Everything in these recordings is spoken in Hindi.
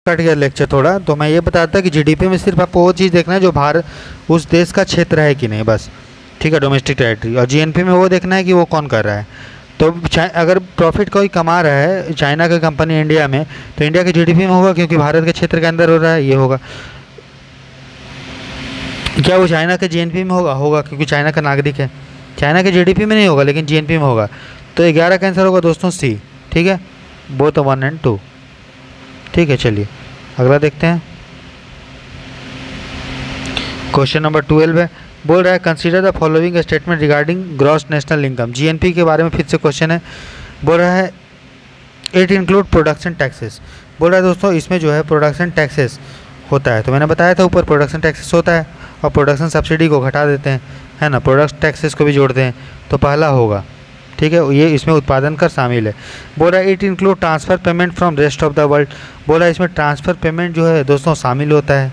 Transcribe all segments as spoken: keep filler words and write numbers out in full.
कट गया लेक्चर थोड़ा, तो मैं ये बताता कि जीडीपी में सिर्फ आपको वो चीज़ देखना है जो भारत उस देश का क्षेत्र है कि नहीं, बस। ठीक है, डोमेस्टिक टेरिटरी। और जीएनपी में वो देखना है कि वो कौन कर रहा है। तो अगर प्रॉफिट कोई कमा रहा है चाइना की कंपनी इंडिया में, तो इंडिया के जीडीपी में होगा क्योंकि भारत के क्षेत्र के अंदर हो रहा है, ये होगा। क्या वो चाइना के जीएनपी में होगा? होगा, क्योंकि चाइना का नागरिक है। चाइना के जीडीपी में नहीं होगा लेकिन जीएनपी में होगा। तो ग्यारह का आंसर होगा दोस्तों सी। ठीक है, बोथ वन एंड टू। ठीक है, चलिए अगला देखते हैं। क्वेश्चन नंबर ट्वेल्व है, बोल रहा है consider the following statement regarding gross national income. GNP के बारे में फिर से क्वेश्चन है। बोल रहा है इट इंक्लूड प्रोडक्शन टैक्सेस। बोल रहा है दोस्तों इसमें जो है प्रोडक्शन टैक्सेस होता है। तो मैंने बताया था ऊपर प्रोडक्शन टैक्सेस होता है और प्रोडक्शन सब्सिडी को घटा देते हैं, है ना, प्रोडक्ट टैक्सेस को भी जोड़ते हैं। तो पहला होगा, ठीक है, ये इसमें उत्पादन कर शामिल है। बोल रहा है it include transfer payment from rest of the world. बोल रहा है इसमें ट्रांसफ़र पेमेंट जो है दोस्तों शामिल होता है।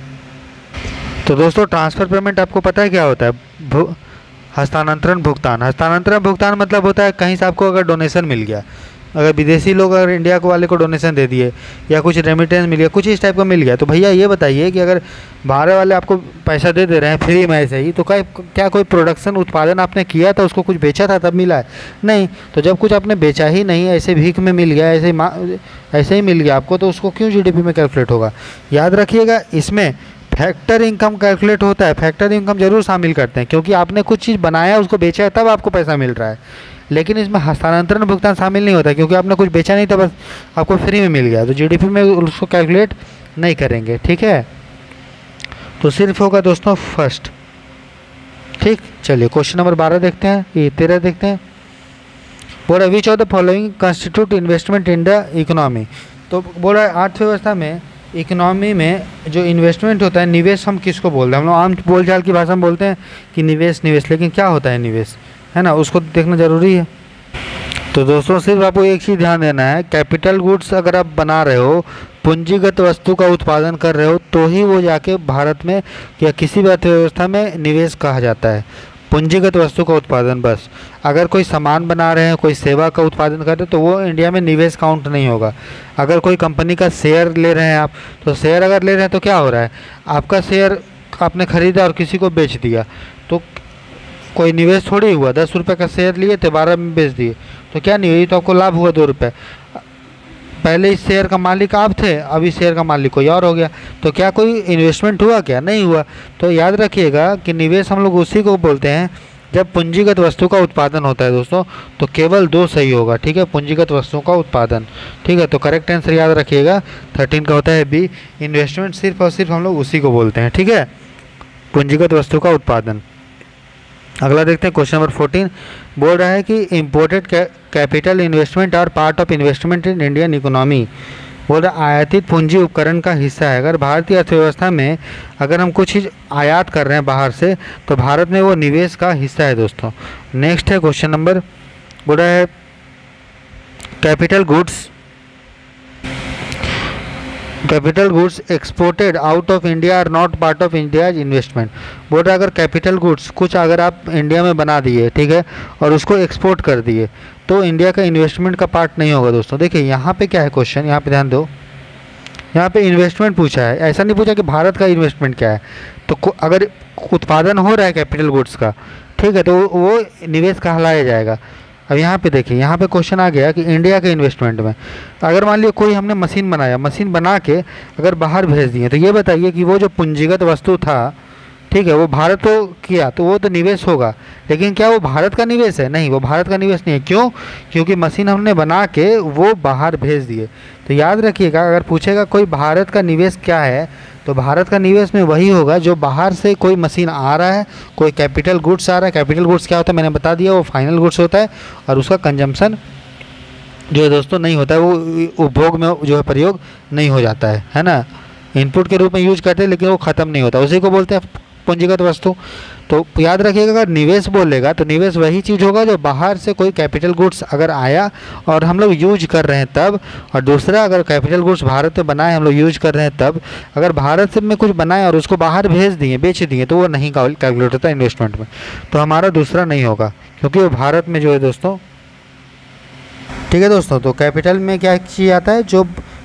तो दोस्तों ट्रांसफ़र पेमेंट आपको पता है क्या होता है? हस्तांतरण भुगतान। हस्तांतरण भुगतान मतलब होता है कहीं से आपको अगर डोनेशन मिल गया, अगर विदेशी लोग अगर इंडिया को वाले को डोनेशन दे दिए या कुछ रेमिटेंस मिल गया, कुछ इस टाइप का मिल गया, तो भैया ये बताइए कि अगर बाहर वाले आपको पैसा दे दे रहे हैं फ्री में ऐसे ही, तो क्या क्या कोई प्रोडक्शन उत्पादन आपने किया था, उसको कुछ बेचा था तब मिला है? नहीं। तो जब कुछ आपने बेचा ही नहीं, ऐसे भीख में मिल गया, ऐसे ही ऐसे ही मिल गया आपको, तो उसको क्यों जीडीपी में कैलकुलेट होगा? याद रखिएगा इसमें फैक्टर इनकम कैलकुलेट होता है। फैक्टर इनकम जरूर शामिल करते हैं क्योंकि आपने कुछ चीज़ बनाया, उसको बेचा है, तब आपको पैसा मिल रहा है। लेकिन इसमें हस्तांतरण भुगतान शामिल नहीं होता क्योंकि आपने कुछ बेचा नहीं था, बस आपको फ्री में मिल गया, तो जीडीपी में उसको कैलकुलेट नहीं करेंगे। ठीक है, तो सिर्फ होगा दोस्तों फर्स्ट। ठीक, चलिए क्वेश्चन नंबर बारह देखते हैं, ये तेरह देखते हैं। बोल रहा है which of the following constitute investment in the economy. तो बोल रहा है अर्थव्यवस्था में, इकोनॉमी में जो इन्वेस्टमेंट होता है, निवेश हम किसको बोलते हैं? हम लोग आम बोलचाल की भाषा में बोलते हैं कि निवेश निवेश, लेकिन क्या होता है निवेश, है ना, उसको देखना ज़रूरी है। तो दोस्तों सिर्फ आपको एक चीज़ ध्यान देना है, कैपिटल गुड्स अगर आप बना रहे हो, पूंजीगत वस्तु का उत्पादन कर रहे हो, तो ही वो जाके भारत में या किसी भी अर्थव्यवस्था में निवेश कहा जाता है। पूंजीगत वस्तु का उत्पादन बस। अगर कोई सामान बना रहे हैं, कोई सेवा का उत्पादन कर रहे हैं, तो वो इंडिया में निवेश काउंट नहीं होगा। अगर कोई कंपनी का शेयर ले रहे हैं आप, तो शेयर अगर ले रहे हैं तो क्या हो रहा है, आपका शेयर आपने खरीदा और किसी को बेच दिया, तो कोई निवेश थोड़ी हुआ। दस रुपये का शेयर लिए थे, बारह में बेच दिए, तो क्या नहीं हुई, तो आपको लाभ हुआ दो रुपये। पहले इस शेयर का मालिक आप थे, अभी शेयर का मालिक कोई और हो गया, तो क्या कोई इन्वेस्टमेंट हुआ? क्या नहीं हुआ। तो याद रखिएगा कि निवेश हम लोग उसी को बोलते हैं जब पूंजीगत वस्तु का उत्पादन होता है दोस्तों। तो केवल दो सही होगा, ठीक है, पूंजीगत वस्तुओं का उत्पादन। ठीक है, तो करेक्ट आंसर याद रखिएगा थर्टीन का होता है बी। इन्वेस्टमेंट सिर्फ और सिर्फ हम लोग उसी को बोलते हैं, ठीक है, पूंजीगत वस्तु का उत्पादन। अगला देखते हैं क्वेश्चन नंबर फोर्टीन। बोल रहा है कि इम्पोर्टेड कैपिटल इन्वेस्टमेंट और part of investment in Indian economy. बोल रहा है आयातित पूंजी उपकरण का हिस्सा है। अगर भारतीय अर्थव्यवस्था में अगर हम कुछ चीज़ आयात कर रहे हैं बाहर से, तो भारत में वो निवेश का हिस्सा है दोस्तों। नेक्स्ट है क्वेश्चन नंबर, बोल रहा है capital goods capital goods exported out of India are not part of India's investment. बोल रहा है अगर कैपिटल गुड्स कुछ अगर आप इंडिया में बना दिए, ठीक है, और उसको एक्सपोर्ट कर दिए, तो इंडिया का इन्वेस्टमेंट का पार्ट नहीं होगा दोस्तों। देखिए यहाँ पे क्या है क्वेश्चन, यहाँ पे ध्यान दो, यहाँ पे इन्वेस्टमेंट पूछा है, ऐसा नहीं पूछा कि भारत का इन्वेस्टमेंट क्या है। तो अगर उत्पादन हो रहा है कैपिटल गुड्स का, ठीक है, तो वो निवेश कहलाया जाएगा। अब यहाँ पे देखिए, यहाँ पे क्वेश्चन आ गया कि इंडिया के इन्वेस्टमेंट में अगर मान लिया कोई हमने मशीन बनाया, मशीन बना के अगर बाहर भेज दिए, तो ये बताइए कि वो जो पूंजीगत वस्तु था, ठीक है, वो भारत तो किया, तो वो तो निवेश होगा, लेकिन क्या वो भारत का निवेश है? नहीं, वो भारत का निवेश नहीं है। क्यों? क्योंकि मशीन हमने बना के वो बाहर भेज दिए। तो याद रखिएगा, अगर पूछेगा कोई भारत का निवेश क्या है, तो भारत का निवेश में वही होगा जो बाहर से कोई मशीन आ रहा है, कोई कैपिटल गुड्स आ रहा है। कैपिटल गुड्स क्या होता है मैंने बता दिया, वो फाइनल गुड्स होता है और उसका कंजम्पशन जो है दोस्तों नहीं होता है, वो उपभोग में जो है प्रयोग नहीं हो जाता है, है ना, इनपुट के रूप में यूज करते हैं लेकिन वो ख़त्म नहीं होता, उसी को बोलते हैं पूंजीगत वस्तु। तो याद रखिएगा अगर निवेश बोलेगा तो निवेश वही चीज़ होगा जो बाहर से कोई कैपिटल गुड्स अगर आया और हम लोग यूज कर रहे हैं तब, और दूसरा अगर कैपिटल गुड्स भारत में बनाए हम लोग यूज कर रहे हैं तब। अगर भारत में कुछ बनाए और उसको बाहर भेज दिए, बेच दिए, तो वो नहीं कैलकुलेट होता इन्वेस्टमेंट में, तो हमारा दूसरा नहीं होगा क्योंकि वो भारत में जो है दोस्तों। ठीक है दोस्तों, तो कैपिटल में क्या चीज़ आता है, जो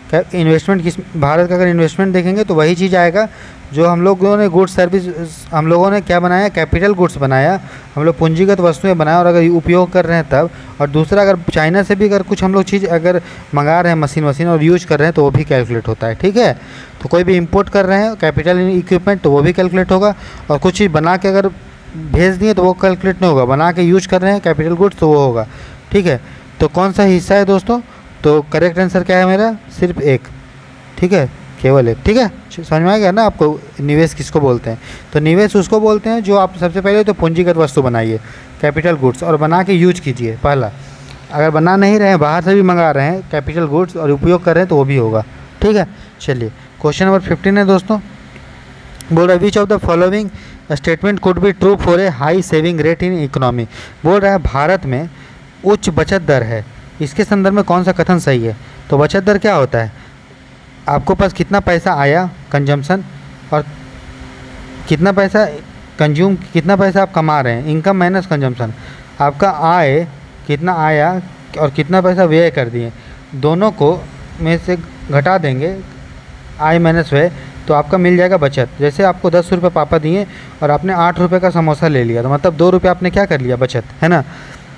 इन्वेस्टमेंट किस, भारत का अगर इन्वेस्टमेंट देखेंगे तो वही चीज़ आएगा जो हम लोगों ने गुड्स सर्विस, हम लोगों ने क्या बनाया, कैपिटल गुड्स बनाया, हम लोग पूंजीगत वस्तुएं बनाया और अगर उपयोग कर रहे हैं तब। और दूसरा, अगर चाइना से भी अगर कुछ हम लोग चीज़ अगर मंगा रहे हैं मशीन वशीन और यूज कर रहे हैं तो वो भी कैलकुलेट होता है, ठीक है। तो कोई भी इंपोर्ट कर रहे हैं कैपिटल इक्विपमेंट तो वो भी कैलकुलेट होगा, और कुछ चीज़ बना के अगर भेज दिए तो वो कैलकुलेट नहीं होगा, बना के यूज कर रहे हैं कैपिटल गुड्स तो वो होगा, ठीक है। तो कौन सा हिस्सा है दोस्तों, तो करेक्ट आंसर क्या है मेरा, सिर्फ एक, ठीक है, केवल एक, ठीक है। समझ में आ गया ना आपको निवेश किसको बोलते हैं। तो निवेश उसको बोलते हैं जो आप सबसे पहले तो पूंजीगत वस्तु बनाइए कैपिटल गुड्स और बना के यूज कीजिए पहला। अगर बना नहीं रहे हैं, बाहर से भी मंगा रहे हैं कैपिटल गुड्स और उपयोग कर रहे हैं तो वो भी होगा, ठीक है। चलिए क्वेश्चन नंबर फिफ्टीन है दोस्तों, बोल रहा है which of the following statement could be true for a high saving rate in economy. बोल रहा है भारत में उच्च बचत दर है, इसके संदर्भ में कौन सा कथन सही है। तो बचत दर क्या होता है, आपको पास कितना पैसा आया कंजम्पशन और कितना पैसा कंज्यूम, कितना पैसा आप कमा रहे हैं, इनकम माइनस कंजम्पशन, आपका आय कितना आया और कितना पैसा व्यय कर दिए, दोनों को में से घटा देंगे आय माइनस व्यय तो आपका मिल जाएगा बचत। जैसे आपको दस रुपये पापा दिए और आपने आठ रुपये का समोसा ले लिया तो मतलब दो रुपये आपने क्या कर लिया, बचत, है ना।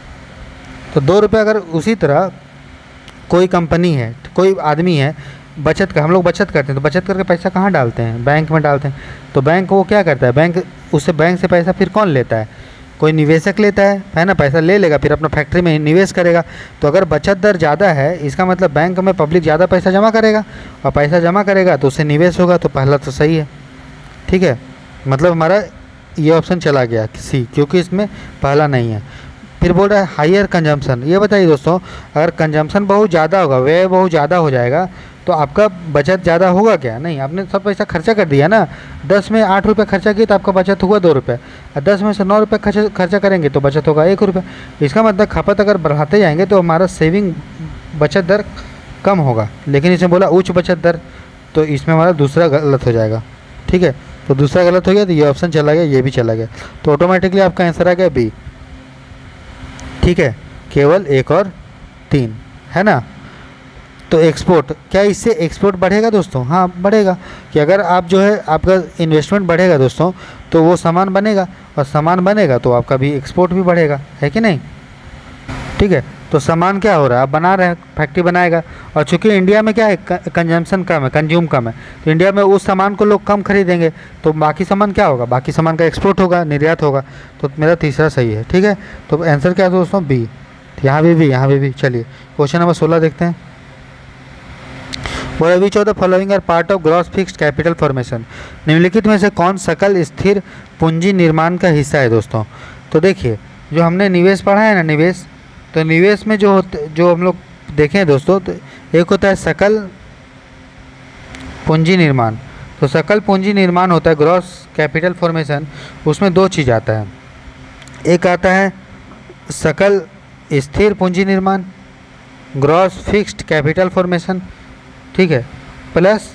तो दो रुपये अगर उसी तरह कोई कंपनी है, कोई आदमी है, बचत का हम लोग बचत करते हैं तो बचत करके पैसा कहाँ डालते हैं, बैंक में डालते हैं। तो बैंक वो क्या करता है, बैंक उससे बैंक से पैसा फिर कौन लेता है, कोई निवेशक लेता है, है ना, पैसा ले लेगा फिर अपना फैक्ट्री में निवेश करेगा। तो अगर बचत दर ज़्यादा है इसका मतलब बैंक में पब्लिक ज़्यादा पैसा जमा करेगा और पैसा जमा करेगा तो उससे निवेश होगा, तो पहला तो सही है, ठीक है। मतलब हमारा ये ऑप्शन चला गया सी, क्योंकि इसमें पहला नहीं है। फिर बोल रहा है हायर कंजम्पशन, ये बताइए दोस्तों, अगर कंजम्पशन बहुत ज़्यादा होगा, व्यय बहुत ज़्यादा हो जाएगा तो आपका बचत ज़्यादा होगा क्या, नहीं, आपने सब पैसा खर्चा कर दिया ना। दस में आठ रुपये खर्चा किए तो आपका बचत हुआ दो रुपये, और दस में से नौ रुपये खर्चा खर्चा करेंगे तो बचत होगा एक रुपये। इसका मतलब खपत अगर बढ़ाते जाएंगे तो हमारा सेविंग बचत दर कम होगा, लेकिन इसमें बोला उच्च बचत दर तो इसमें हमारा दूसरा गलत हो जाएगा, ठीक है। तो दूसरा गलत हो गया तो ये ऑप्शन चला गया, ये भी चला गया, तो ऑटोमेटिकली आपका आंसर आ गया बी, ठीक है। केवल एक और तीन, है ना। तो एक्सपोर्ट, क्या इससे एक्सपोर्ट बढ़ेगा दोस्तों, हाँ बढ़ेगा, कि अगर आप जो है आपका इन्वेस्टमेंट बढ़ेगा दोस्तों तो वो सामान बनेगा और सामान बनेगा तो आपका भी एक्सपोर्ट भी बढ़ेगा, है कि नहीं, ठीक है। तो सामान क्या हो रहा है, आप बना रहे हैं, फैक्ट्री बनाएगा, और चूंकि इंडिया में क्या है कंजम्पशन कम है, कंज्यूम कम है, तो इंडिया में उस सामान को लोग कम खरीदेंगे तो बाकी सामान क्या होगा, बाकी सामान का एक्सपोर्ट होगा, निर्यात होगा। तो मेरा तीसरा सही है, ठीक है। तो आंसर क्या है दोस्तों, बी, यहाँ भी भी यहाँ भी भी। चलिए क्वेश्चन नंबर सोलह देखते हैं, बोला which of the following are part of gross fixed capital formation. निम्नलिखित में से कौन सकल स्थिर पूंजी निर्माण का हिस्सा है दोस्तों। तो देखिए जो हमने निवेश पढ़ा है ना, निवेश, तो निवेश में जो होते जो हम लोग देखें दोस्तों, तो एक होता है सकल पूंजी निर्माण। तो सकल पूंजी निर्माण होता है ग्रॉस कैपिटल फॉर्मेशन, उसमें दो चीज़ आता है, एक आता है सकल स्थिर पूंजी निर्माण, ग्रॉस फिक्स्ड कैपिटल फॉर्मेशन, ठीक है, प्लस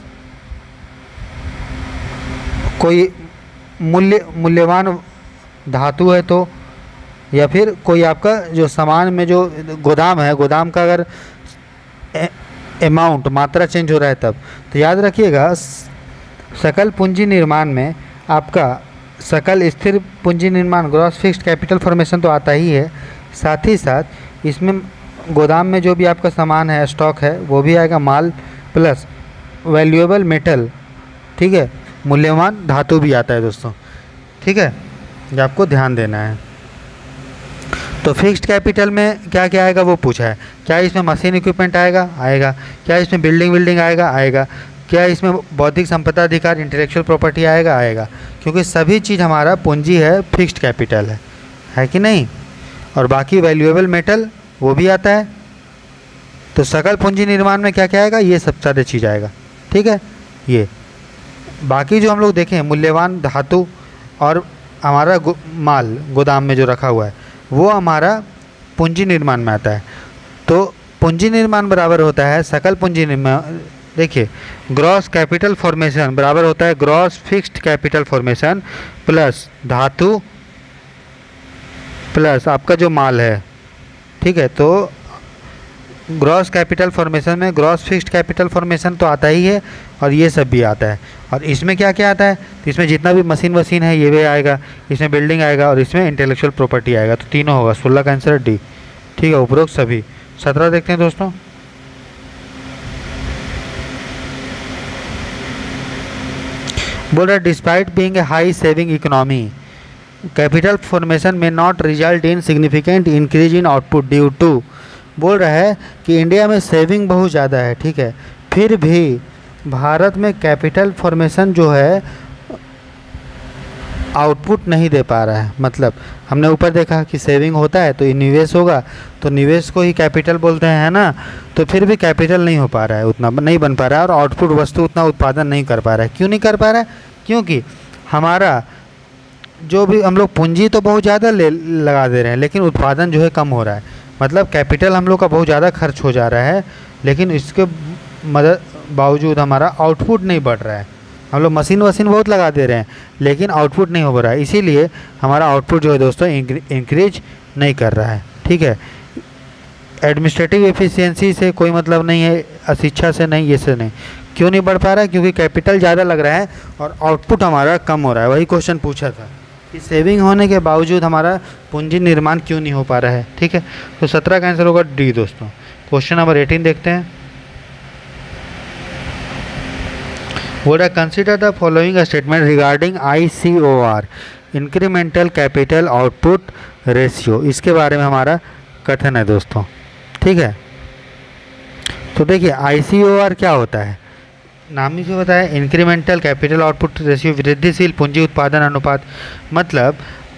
कोई मूल्य मूल्यवान धातु है तो, या फिर कोई आपका जो सामान में जो गोदाम है, गोदाम का अगर अमाउंट मात्रा चेंज हो रहा है तब। तो याद रखिएगा सकल पूंजी निर्माण में आपका सकल स्थिर पूंजी निर्माण ग्रॉस फिक्स्ड कैपिटल फॉर्मेशन तो आता ही है, साथ ही साथ इसमें गोदाम में जो भी आपका सामान है, स्टॉक है, वो भी आएगा, माल प्लस वैल्यूएबल मेटल, ठीक है, मूल्यवान धातु भी आता है दोस्तों, ठीक है, ये आपको ध्यान देना है। तो फिक्स्ड कैपिटल में क्या क्या आएगा वो पूछा है, क्या इसमें मशीन इक्विपमेंट आएगा, आएगा, क्या इसमें बिल्डिंग बिल्डिंग आएगा, आएगा, क्या इसमें बौद्धिक संपदा अधिकार इंटेलेक्चुअल प्रॉपर्टी आएगा, आएगा, क्योंकि सभी चीज़ हमारा पूंजी है, फिक्स्ड कैपिटल है, है कि नहीं। और बाकी वैल्यूएबल मेटल वो भी आता है। तो सकल पूंजी निर्माण में क्या क्या आएगा, ये सब सारे चीज़ आएगा, ठीक है। ये बाकी जो हम लोग देखें मूल्यवान धातु और हमारा गो, माल गोदाम में जो रखा हुआ है वो हमारा पूंजी निर्माण में आता है। तो पूंजी निर्माण बराबर होता है सकल पूंजी निर्माण, देखिए ग्रॉस कैपिटल फॉर्मेशन बराबर होता है gross fixed capital formation plus धातु प्लस आपका जो माल है, ठीक है। तो ग्रॉस कैपिटल फॉर्मेशन में ग्रॉस फिक्स्ड कैपिटल फॉर्मेशन तो आता ही है और ये सब भी आता है। और इसमें क्या क्या आता है, तो इसमें जितना भी मशीन वशीन है ये भी आएगा, इसमें बिल्डिंग आएगा और इसमें इंटेलेक्चुअल प्रॉपर्टी आएगा। तो तीनों होगा, सोलह का आंसर डी। ठीक है, उपरोक्त सभी। सत्रह देखते हैं दोस्तों। बोल रहा है despite being a high saving economy capital formation may not result in significant increase in output due to. बोल रहा है कि इंडिया में सेविंग बहुत ज़्यादा है, ठीक है, फिर भी भारत में कैपिटल फॉर्मेशन जो है आउटपुट नहीं दे पा रहा है। मतलब हमने ऊपर देखा कि सेविंग होता है तो निवेश होगा, तो निवेश को ही कैपिटल बोलते हैं, है ना। तो फिर भी कैपिटल नहीं हो पा रहा है, उतना नहीं बन पा रहा है और आउटपुट वस्तु उतना उत्पादन नहीं कर पा रहा है। क्यों नहीं कर पा रहा है? क्योंकि हमारा जो भी हम लोग पूंजी तो बहुत ज़्यादा ले लगा दे रहे हैं, लेकिन उत्पादन जो है कम हो रहा है। मतलब कैपिटल हम लोग का बहुत ज़्यादा खर्च हो जा रहा है, लेकिन इसके मदद बावजूद हमारा आउटपुट नहीं बढ़ रहा है। हम लोग मशीन वशीन बहुत लगा दे रहे हैं, लेकिन आउटपुट नहीं हो रहा है, इसीलिए हमारा आउटपुट जो है दोस्तों इंक्रीज नहीं कर रहा है। ठीक है, एडमिनिस्ट्रेटिव एफिशिएंसी से कोई मतलब नहीं है, अशिक्षा से नहीं, ये से नहीं। क्यों नहीं बढ़ पा रहा है? क्योंकि कैपिटल ज़्यादा लग रहा है और आउटपुट हमारा कम हो रहा है। वही क्वेश्चन पूछा था कि सेविंग होने के बावजूद हमारा पूंजी निर्माण क्यों नहीं हो पा रहा है। ठीक है, तो सत्रह का आंसर होगा डी दोस्तों। क्वेश्चन नंबर एटीन देखते हैं। बोल रहा है consider the following statement regarding I C O R incremental capital output ratio. इसके बारे में हमारा कथन है दोस्तों। ठीक है, तो देखिए आई सी ओ आर क्या होता है, नाम ही से बताया, इंक्रीमेंटल कैपिटल आउटपुट रेशियो, वृद्धिशील पूंजी उत्पादन अनुपात। मतलब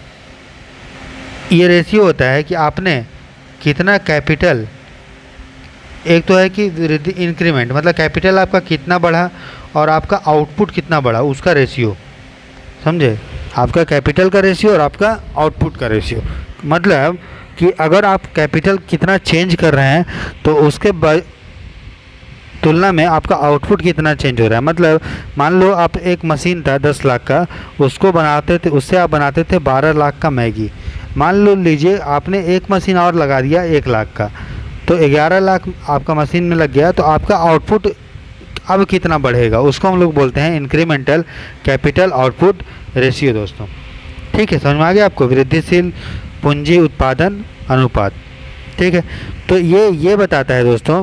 ये रेशियो होता है कि आपने कितना कैपिटल, एक तो है कि वृद्धि इंक्रीमेंट मतलब कैपिटल आपका कितना बढ़ा और आपका आउटपुट कितना बढ़ा, उसका रेशियो, समझे, आपका कैपिटल का रेशियो और आपका आउटपुट का रेशियो। मतलब कि अगर आप कैपिटल कितना चेंज कर रहे हैं तो उसके तुलना में आपका आउटपुट कितना चेंज हो रहा है। मतलब मान लो आप एक मशीन था दस लाख का, उसको बनाते थे, उससे आप बनाते थे बारह लाख का मैगी। मान लो लीजिए आपने एक मशीन और लगा दिया एक लाख का, तो ग्यारह लाख आपका मशीन में लग गया, तो आपका आउटपुट अब कितना बढ़ेगा, उसको हम लोग बोलते हैं इंक्रीमेंटल कैपिटल आउटपुट रेशियो दोस्तों। ठीक है, समझ में आ गया आपको, वृद्धिशील पूंजी उत्पादन अनुपात। ठीक है, तो ये ये बताता है दोस्तों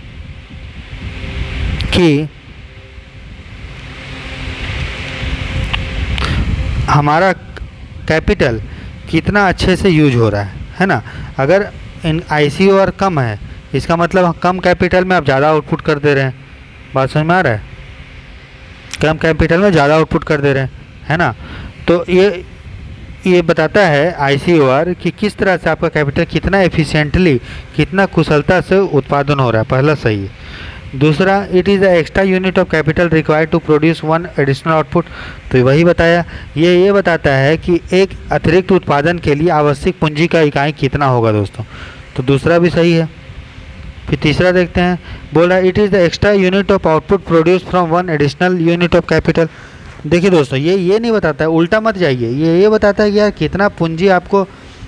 कि हमारा कैपिटल कितना अच्छे से यूज हो रहा है, है ना। अगर इन आई सी ओ आर कम है, इसका मतलब कम कैपिटल में आप ज़्यादा आउटपुट कर दे रहे हैं। बात समझ में आ रहा है? कम कैपिटल में ज़्यादा आउटपुट कर दे रहे हैं, है ना। तो ये ये बताता है आई सी ओ आर कि किस तरह से आपका कैपिटल कितना एफिशिएंटली, कितना कुशलता से उत्पादन हो रहा है। पहला सही है। दूसरा, it is the extra unit of capital required to produce one additional output. तो वही बताया, ये ये बताता है कि एक अतिरिक्त उत्पादन के लिए आवश्यक पूंजी का इकाई कितना होगा दोस्तों। तो दूसरा भी सही है। फिर तीसरा देखते हैं, बोला it is the extra unit of output produce from one additional unit of capital. देखिए दोस्तों, ये ये नहीं बताता है, उल्टा मत जाइए, ये ये बताता है कि यार कितना पूंजी आपको,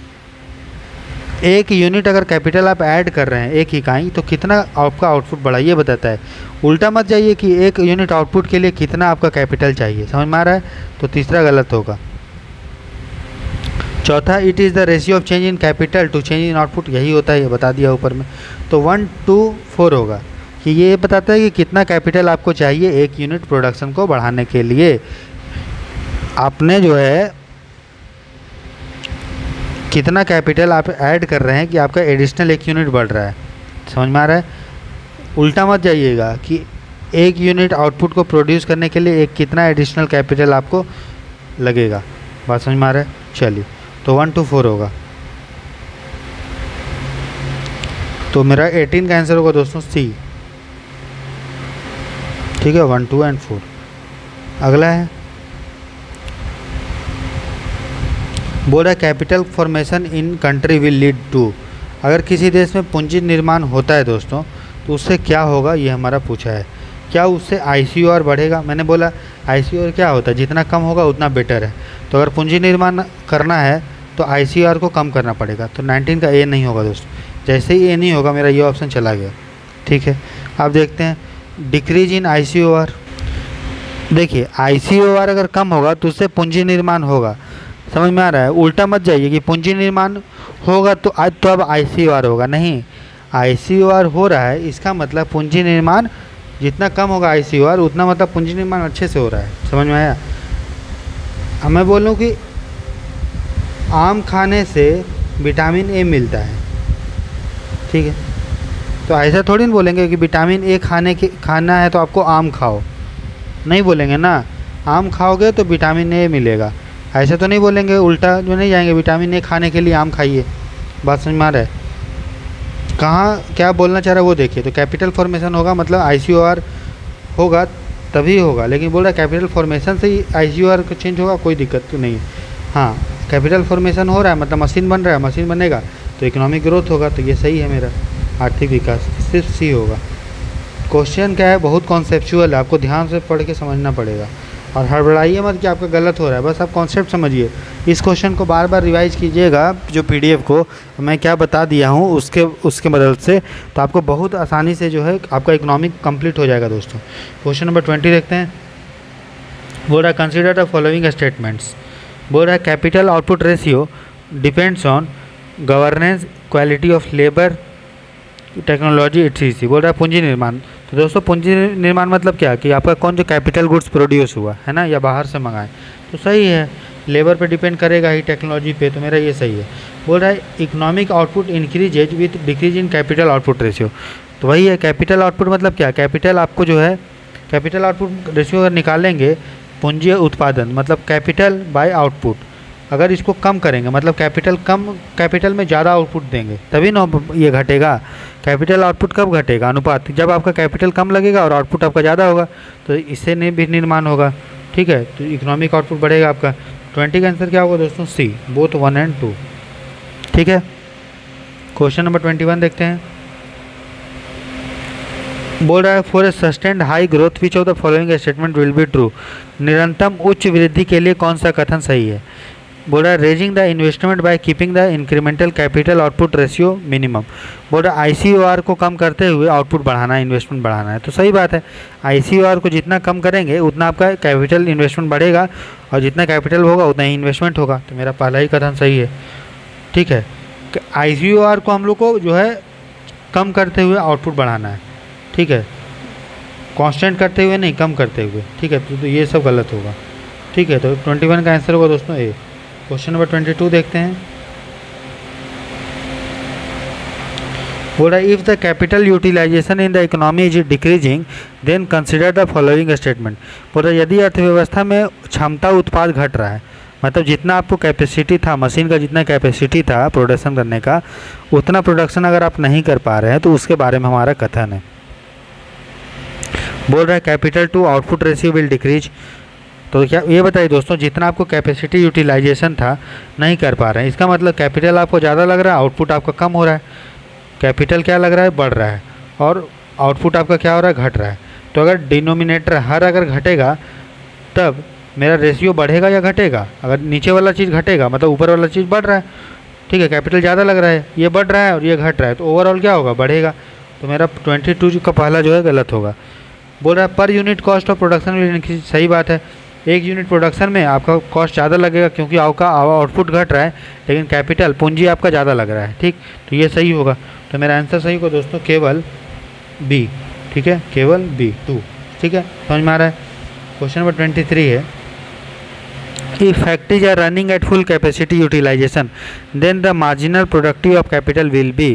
एक यूनिट अगर कैपिटल आप ऐड कर रहे हैं एक इकाई, तो कितना आपका आउटपुट बढ़ा, ये बताता है। उल्टा मत जाइए कि एक यूनिट आउटपुट के लिए कितना आपका कैपिटल चाहिए। समझ में आ रहा है? तो तीसरा गलत होगा। चौथा, it is the ratio of change in capital to change in output, यही होता है, ये बता दिया ऊपर में। तो वन टू फोर होगा कि ये बताता है कि कितना कैपिटल आपको चाहिए एक यूनिट प्रोडक्शन को बढ़ाने के लिए। आपने जो है कितना कैपिटल आप ऐड कर रहे हैं कि आपका एडिशनल एक यूनिट बढ़ रहा है। समझ में आ रहा है? उल्टा मत जाइएगा कि एक यूनिट आउटपुट को प्रोड्यूस करने के लिए एक कितना एडिशनल कैपिटल आपको लगेगा। बात समझ में आ रहा है? चलिए, तो वन टू फोर होगा। तो मेरा एटीन का आंसर होगा दोस्तों सी। ठीक है, वन टू एंड फोर। अगला है, बोल रहा है capital formation in country will lead to. अगर किसी देश में पूंजी निर्माण होता है दोस्तों, तो उससे क्या होगा, ये हमारा पूछा है। क्या उससे आई सी ओ आर बढ़ेगा? मैंने बोला आई सी ओ आर क्या होता है, जितना कम होगा उतना बेटर है। तो अगर पूंजी निर्माण करना है तो आई सी ओ आर को कम करना पड़ेगा। तो नाइनटीन का ए नहीं होगा दोस्तों। जैसे ही ये नहीं होगा मेरा ये ऑप्शन चला गया। ठीक है, आप देखते हैं decrease in I C O are. देखिए आई सी ओ आर अगर कम होगा तो उससे पूंजी निर्माण होगा, समझ में आ रहा है। उल्टा मत जाइए कि पूंजी निर्माण होगा तो आज तो अब आई सी ओ आर होगा, नहीं, आई सी ओ आर हो रहा है, इसका मतलब पूंजी निर्माण जितना कम होगा आई सी ओ आर उतना मतलब पूंजी निर्माण अच्छे से हो रहा है, समझ में आया। अब मैं बोलूँ कि आम खाने से विटामिन ए मिलता है, ठीक है, तो ऐसा थोड़ी ना बोलेंगे कि विटामिन ए खाने के खाना है तो आपको आम खाओ, नहीं बोलेंगे ना। आम खाओगे तो विटामिन ए मिलेगा, ऐसा तो नहीं बोलेंगे, उल्टा जो नहीं जाएंगे विटामिन ए खाने के लिए आम खाइए। बात समझ में आ रहा है, कहाँ क्या बोलना चाह रहा है वो देखिए। तो कैपिटल फॉर्मेशन होगा मतलब आई सी ओ आर होगा तभी होगा, लेकिन बोल रहा है कैपिटल फॉर्मेशन से ही आई सी ओ आर चेंज होगा, कोई दिक्कत तो नहीं है। हाँ, कैपिटल फॉर्मेशन हो रहा है मतलब मशीन बन रहा है, मशीन बनेगा तो इकोनॉमिक ग्रोथ होगा, तो ये सही है मेरा आर्थिक विकास, सिर्फ सी होगा। क्वेश्चन क्या है, बहुत कॉन्सेप्चुअल है, आपको ध्यान से पढ़ के समझना पड़ेगा और हड़बड़ाइए मत कि आपका गलत हो रहा है, बस आप कॉन्सेप्ट समझिए। इस क्वेश्चन को बार बार रिवाइज कीजिएगा, जो पीडीएफ को मैं क्या बता दिया हूँ उसके उसके मदद से, तो आपको बहुत आसानी से जो है आपका इकोनॉमिक कंप्लीट हो जाएगा दोस्तों। क्वेश्चन नंबर ट्वेंटी देखते हैं। बोल रहा है कंसिडर द फॉलोइंग स्टेटमेंट्स। बोल रहा है capital output ratio depends on governance, quality of labour, technology its. बोल रहा है पूंजी निर्माण। तो दोस्तों पूंजी निर्माण मतलब क्या कि आपका कौन जो कैपिटल गुड्स प्रोड्यूस हुआ है ना, या बाहर से मंगाए, तो सही है। लेबर पे डिपेंड करेगा ही, टेक्नोलॉजी पे, तो मेरा ये सही है। बोल रहा है economic output increases with decrease in capital output ratio. तो वही है, कैपिटल आउटपुट मतलब क्या, कैपिटल आपको जो है कैपिटल आउटपुट रेशियो अगर निकालेंगे, पूंजी उत्पादन मतलब कैपिटल बाय आउटपुट, अगर इसको कम करेंगे मतलब कैपिटल कम, कैपिटल में ज़्यादा आउटपुट देंगे तभी ना ये घटेगा। कैपिटल आउटपुट कब घटेगा, अनुपात, जब आपका कैपिटल कम लगेगा और आउटपुट आपका ज़्यादा होगा, तो इससे नहीं भी निर्माण होगा, ठीक है, तो इकोनॉमिक आउटपुट बढ़ेगा आपका। ट्वेंटी का आंसर क्या होगा दोस्तों, C, both one and two. ठीक है, क्वेश्चन नंबर ट्वेंटी वन देखते हैं। बोल रहा है for a sustained high growth which of the following statement will be true. निरंतम उच्च वृद्धि के लिए कौन सा कथन सही है। बोल रहा है raising the investment by keeping the incremental capital output ratio minimum. बोल रहा है आई सी ओ आर को कम करते हुए आउटपुट बढ़ाना है, इन्वेस्टमेंट बढ़ाना है, तो सही बात है। आई सी ओ आर को जितना कम करेंगे उतना आपका कैपिटल इन्वेस्टमेंट बढ़ेगा और जितना कैपिटल होगा उतना ही इन्वेस्टमेंट होगा, तो मेरा पहला ही कथन सही है। ठीक है, आई सी ओ आर को हम लोग को जो है कम करते हुए आउटपुट बढ़ाना है, ठीक है, कांस्टेंट करते हुए नहीं, कम करते हुए, ठीक है, तो, तो ये सब गलत होगा। ठीक है, तो ट्वेंटी वन का आंसर होगा दोस्तों A. Question number twenty two देखते हैं। बोल रहा है if the capital utilization in the economy is decreasing then consider the following statement. बोल रहा है यदि अर्थव्यवस्था में क्षमता उत्पाद घट रहा है, मतलब जितना आपको कैपेसिटी था, मशीन का जितना कैपेसिटी था प्रोडक्शन करने का, उतना प्रोडक्शन अगर आप नहीं कर पा रहे हैं तो उसके बारे में हमारा कथन है। बोल रहा है capital to output ratio will decrease. तो क्या ये बताइए दोस्तों, जितना आपको कैपेसिटी यूटिलाइजेशन था नहीं कर पा रहे हैं, इसका मतलब कैपिटल आपको ज़्यादा लग रहा है, आउटपुट आपका कम हो रहा है। कैपिटल क्या लग रहा है, बढ़ रहा है, और आउटपुट आपका क्या हो रहा है, घट रहा है। तो अगर डिनोमिनेटर हर अगर घटेगा तब मेरा रेशियो बढ़ेगा या घटेगा। अगर नीचे वाला चीज़ घटेगा मतलब ऊपर वाला चीज़ बढ़ रहा है, ठीक है, कैपिटल ज़्यादा लग रहा है, ये बढ़ रहा है और ये घट रहा है, तो ओवरऑल क्या होगा, बढ़ेगा। तो मेरा ट्वेंटी टू का पहला जो है गलत होगा। बोल रहा है per unit cost of production will increase. सही बात है, एक यूनिट प्रोडक्शन में आपका कॉस्ट ज़्यादा लगेगा क्योंकि आपका आउटपुट घट रहा है, लेकिन कैपिटल पूंजी आपका ज़्यादा लग रहा है, ठीक, तो ये सही होगा। तो मेरा आंसर सही होगा दोस्तों केवल बी, ठीक है, केवल बी टू। ठीक है, समझ में आ रहा है। क्वेश्चन नंबर ट्वेंटी थ्री है if factories are running at full capacity utilization then the marginal productive of capital will be.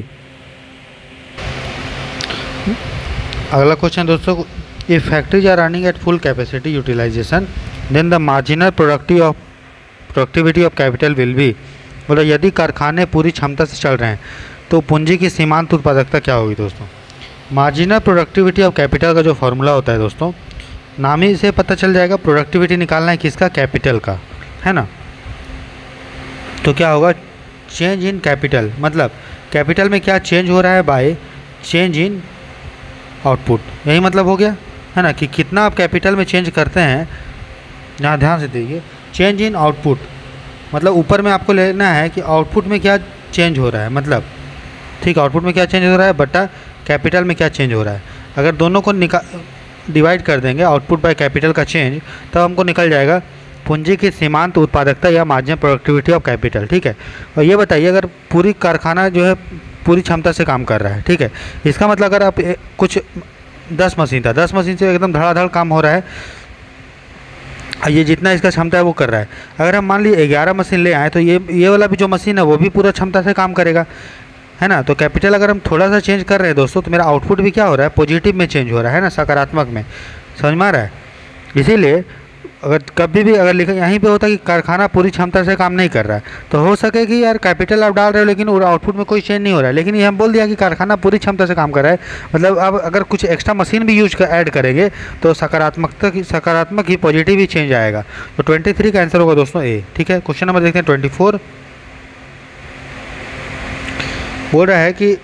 अगला क्वेश्चन दोस्तों, if factories are running at full capacity utilization then the marginal productive of productivity of capital will be. बोला यदि कारखाने पूरी क्षमता से चल रहे हैं तो पूंजी की सीमांत उत्पादकता क्या होगी दोस्तों। मार्जिनल प्रोडक्टिविटी ऑफ कैपिटल का जो फॉर्मूला होता है दोस्तों, नाम ही से पता चल जाएगा, प्रोडक्टिविटी निकालना है किसका, कैपिटल का, है ना। तो क्या होगा, चेंज इन कैपिटल, मतलब कैपिटल में क्या चेंज हो रहा है, बाय चेंज इन आउटपुट, यही मतलब हो गया, है ना, कि कितना आप कैपिटल में चेंज करते हैं। यहाँ ध्यान से देखिए, चेंज इन आउटपुट मतलब ऊपर में आपको लेना है कि आउटपुट में क्या चेंज हो रहा है, मतलब ठीक, आउटपुट में क्या चेंज हो रहा है बटा कैपिटल में क्या चेंज हो रहा है। अगर दोनों को निका डिवाइड कर देंगे आउटपुट बाय कैपिटल का चेंज, तब हमको निकल जाएगा पूंजी की सीमांत उत्पादकता या मार्जिनल प्रोडक्टिविटी ऑफ कैपिटल। ठीक है, और ये बताइए अगर पूरी कारखाना जो है पूरी क्षमता से काम कर रहा है, ठीक है, इसका मतलब अगर आप कुछ दस मशीन था, दस मशीन से एकदम धड़ाधड़ काम हो रहा है, ये जितना इसका क्षमता है वो कर रहा है। अगर हम मान लीजिए ग्यारह मशीन ले आए तो ये ये वाला भी जो मशीन है वो भी पूरा क्षमता से काम करेगा, है ना। तो कैपिटल अगर हम थोड़ा सा चेंज कर रहे हैं दोस्तों, तो मेरा आउटपुट भी क्या हो रहा है, पॉजिटिव में चेंज हो रहा है ना, सकारात्मक में, समझ में आ रहा है। इसीलिए अगर कभी भी अगर लिखा यहीं पे होता कि कारखाना पूरी क्षमता से काम नहीं कर रहा है, तो हो सके कि यार कैपिटल आप डाल रहे हो लेकिन आउटपुट में कोई चेंज नहीं हो रहा है, लेकिन ये हम बोल दिया कि कारखाना पूरी क्षमता से काम कर रहा है, मतलब अब अगर कुछ एक्स्ट्रा मशीन भी यूज कर ऐड करेंगे तो सकारात्मकता की सकारात्मक ही पॉजिटिव ही चेंज आएगा। तो ट्वेंटी थ्री का आंसर होगा दोस्तों ए। ठीक है, क्वेश्चन नंबर देखते हैं ट्वेंटी फोर। बोल रहा है कि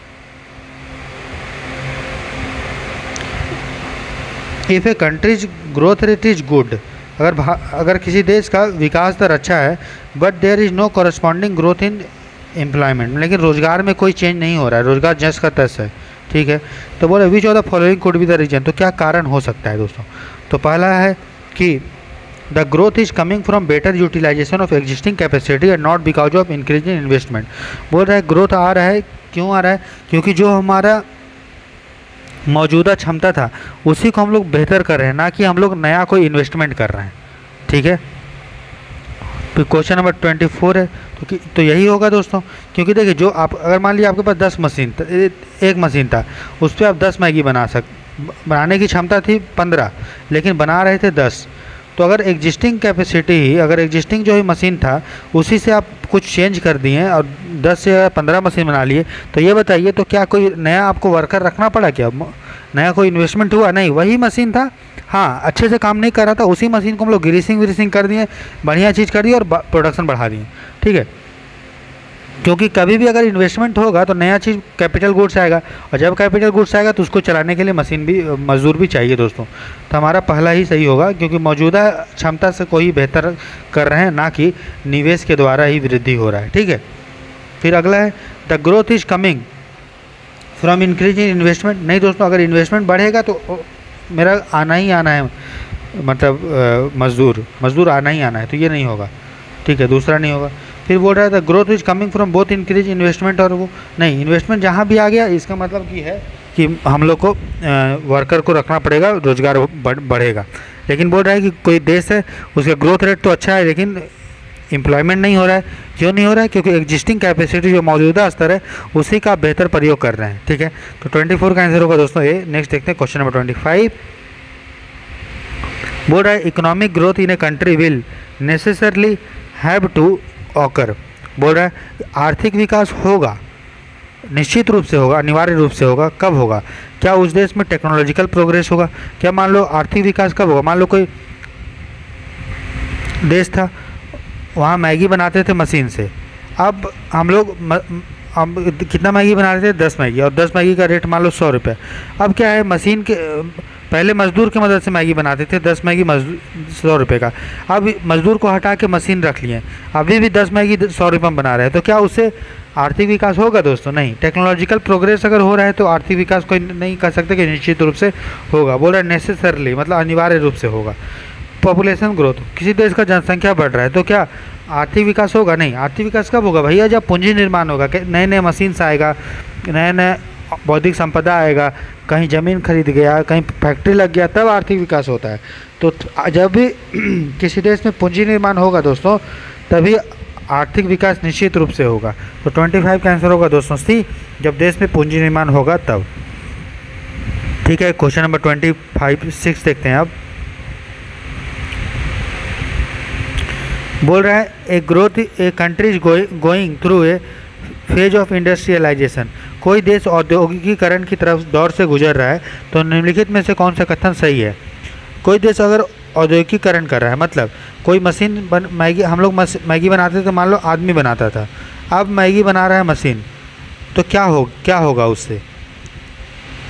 if a country's growth rate is good, अगर अगर किसी देश का विकास दर अच्छा है, but there is no corresponding growth in employment, लेकिन रोजगार में कोई चेंज नहीं हो रहा है, रोजगार जस का तस है। ठीक है, तो बोले which of the following could be the reason, तो क्या कारण हो सकता है दोस्तों। तो पहला है कि the growth is coming from better utilization of existing capacity and not because of increasing investment. बोल रहा है ग्रोथ आ रहा है, क्यों आ रहा है, क्योंकि जो हमारा मौजूदा क्षमता था उसी को हम लोग बेहतर कर रहे हैं, ना कि हम लोग नया कोई इन्वेस्टमेंट कर रहे हैं। ठीक है, तो क्वेश्चन नंबर ट्वेंटी फोर है, तो कि तो यही होगा दोस्तों, क्योंकि देखिए जो आप अगर मान लीजिए आपके पास दस मशीन एक मशीन था, उस पर आप दस मैगी बना सक बनाने की क्षमता थी पंद्रह, लेकिन बना रहे थे दस। तो अगर एग्जिस्टिंग कैपेसिटी ही अगर एग्जिस्टिंग जो ही मशीन था उसी से आप कुछ चेंज कर दिए और दस से पंद्रह मशीन बना लिए, तो ये बताइए तो क्या कोई नया आपको वर्कर रखना पड़ा, क्या नया कोई इन्वेस्टमेंट हुआ? नहीं, वही मशीन था, हाँ अच्छे से काम नहीं कर रहा था, उसी मशीन को हम लोग ग्रीसिंग व्रीसिंग कर दिए, बढ़िया चीज़ कर दी और प्रोडक्शन बढ़ा दिए। ठीक है, क्योंकि कभी भी अगर इन्वेस्टमेंट होगा तो नया चीज़ कैपिटल गुड्स आएगा, और जब कैपिटल गुड्स आएगा तो उसको चलाने के लिए मशीन भी मजदूर भी चाहिए दोस्तों। तो हमारा पहला ही सही होगा, क्योंकि मौजूदा क्षमता से कोई बेहतर कर रहे हैं, ना कि निवेश के द्वारा ही वृद्धि हो रहा है। ठीक है, फिर अगला है the growth is coming from increase in investment. नहीं दोस्तों, अगर इन्वेस्टमेंट बढ़ेगा तो मेरा आना ही आना है, मतलब मजदूर मजदूर आना ही आना है, तो ये नहीं होगा। ठीक है, दूसरा नहीं होगा। फिर बोल रहा है the growth is coming from both increase investment, और वो नहीं, इन्वेस्टमेंट जहाँ भी आ गया इसका मतलब की है कि हम लोग को वर्कर को रखना पड़ेगा, रोजगार बढ़ेगा। लेकिन बोल रहा है कि कोई देश है उसका ग्रोथ रेट तो अच्छा है लेकिन एम्प्लॉयमेंट नहीं हो रहा है। क्यों नहीं हो रहा है? क्योंकि एग्जिस्टिंग कैपेसिटी जो मौजूदा स्तर है उसी का बेहतर प्रयोग कर रहे हैं। ठीक है, तो ट्वेंटी फोर का आंसर होगा दोस्तों ए। नेक्स्ट देखते हैं क्वेश्चन नंबर ट्वेंटी फाइव। बोल रहा है economic growth in a country will necessarily have to occur. बोल रहा है आर्थिक विकास होगा, निश्चित रूप से होगा, अनिवार्य रूप से होगा। कब होगा? क्या उस देश में टेक्नोलॉजिकल प्रोग्रेस होगा? क्या मान लो आर्थिक विकास कब होगा? मान लो कोई देश था, वहाँ मैगी बनाते थे मशीन से, अब हम लोग अब कितना मैगी बना रहे थे? दस मैगी, और दस मैगी का रेट मान लो सौ रुपये। अब क्या है, मशीन के पहले मजदूर की मदद से मैगी बनाते थे, दस मैगी मजदूर सौ रुपये का, अब मजदूर को हटा के मशीन रख लिए, अभी भी दस मैगी सौ रुपये में बना रहे हैं। तो क्या उससे आर्थिक विकास होगा दोस्तों? नहीं। टेक्नोलॉजिकल प्रोग्रेस अगर हो रहा है तो आर्थिक विकास कोई नहीं कर सकते कि निश्चित रूप से होगा। बोल रहा है नेसेसरली, मतलब अनिवार्य रूप से होगा। पॉपुलेशन ग्रोथ, किसी देश का जनसंख्या बढ़ रहा है तो क्या आर्थिक विकास होगा? नहीं। आर्थिक विकास कब होगा भैया? जब पूंजी निर्माण होगा, नए नए मशीन्स आएगा, नए नए बौद्धिक संपदा आएगा, कहीं ज़मीन खरीद गया, कहीं फैक्ट्री लग गया, तब आर्थिक विकास होता है। तो जब भी किसी देश में पूंजी निर्माण होगा दोस्तों, तभी आर्थिक विकास निश्चित रूप से होगा। तो पच्चीस का आंसर होगा दोस्तों सी, जब देश में पूंजी निर्माण होगा तब। ठीक है, question number twenty five six देखते हैं अब। बोल रहा है a growth a country is going through a phase of industrialization. कोई देश औद्योगिकीकरण की तरफ दौर से गुजर रहा है, तो निम्नलिखित में से कौन सा कथन सही है? कोई देश अगर औद्योगिकीकरण कर रहा है, मतलब कोई मशीन बन मैगी, हम लोग मैगी बनाते थे, मान लो आदमी बनाता था, अब मैगी बना रहा है मशीन, तो क्या हो क्या होगा उससे?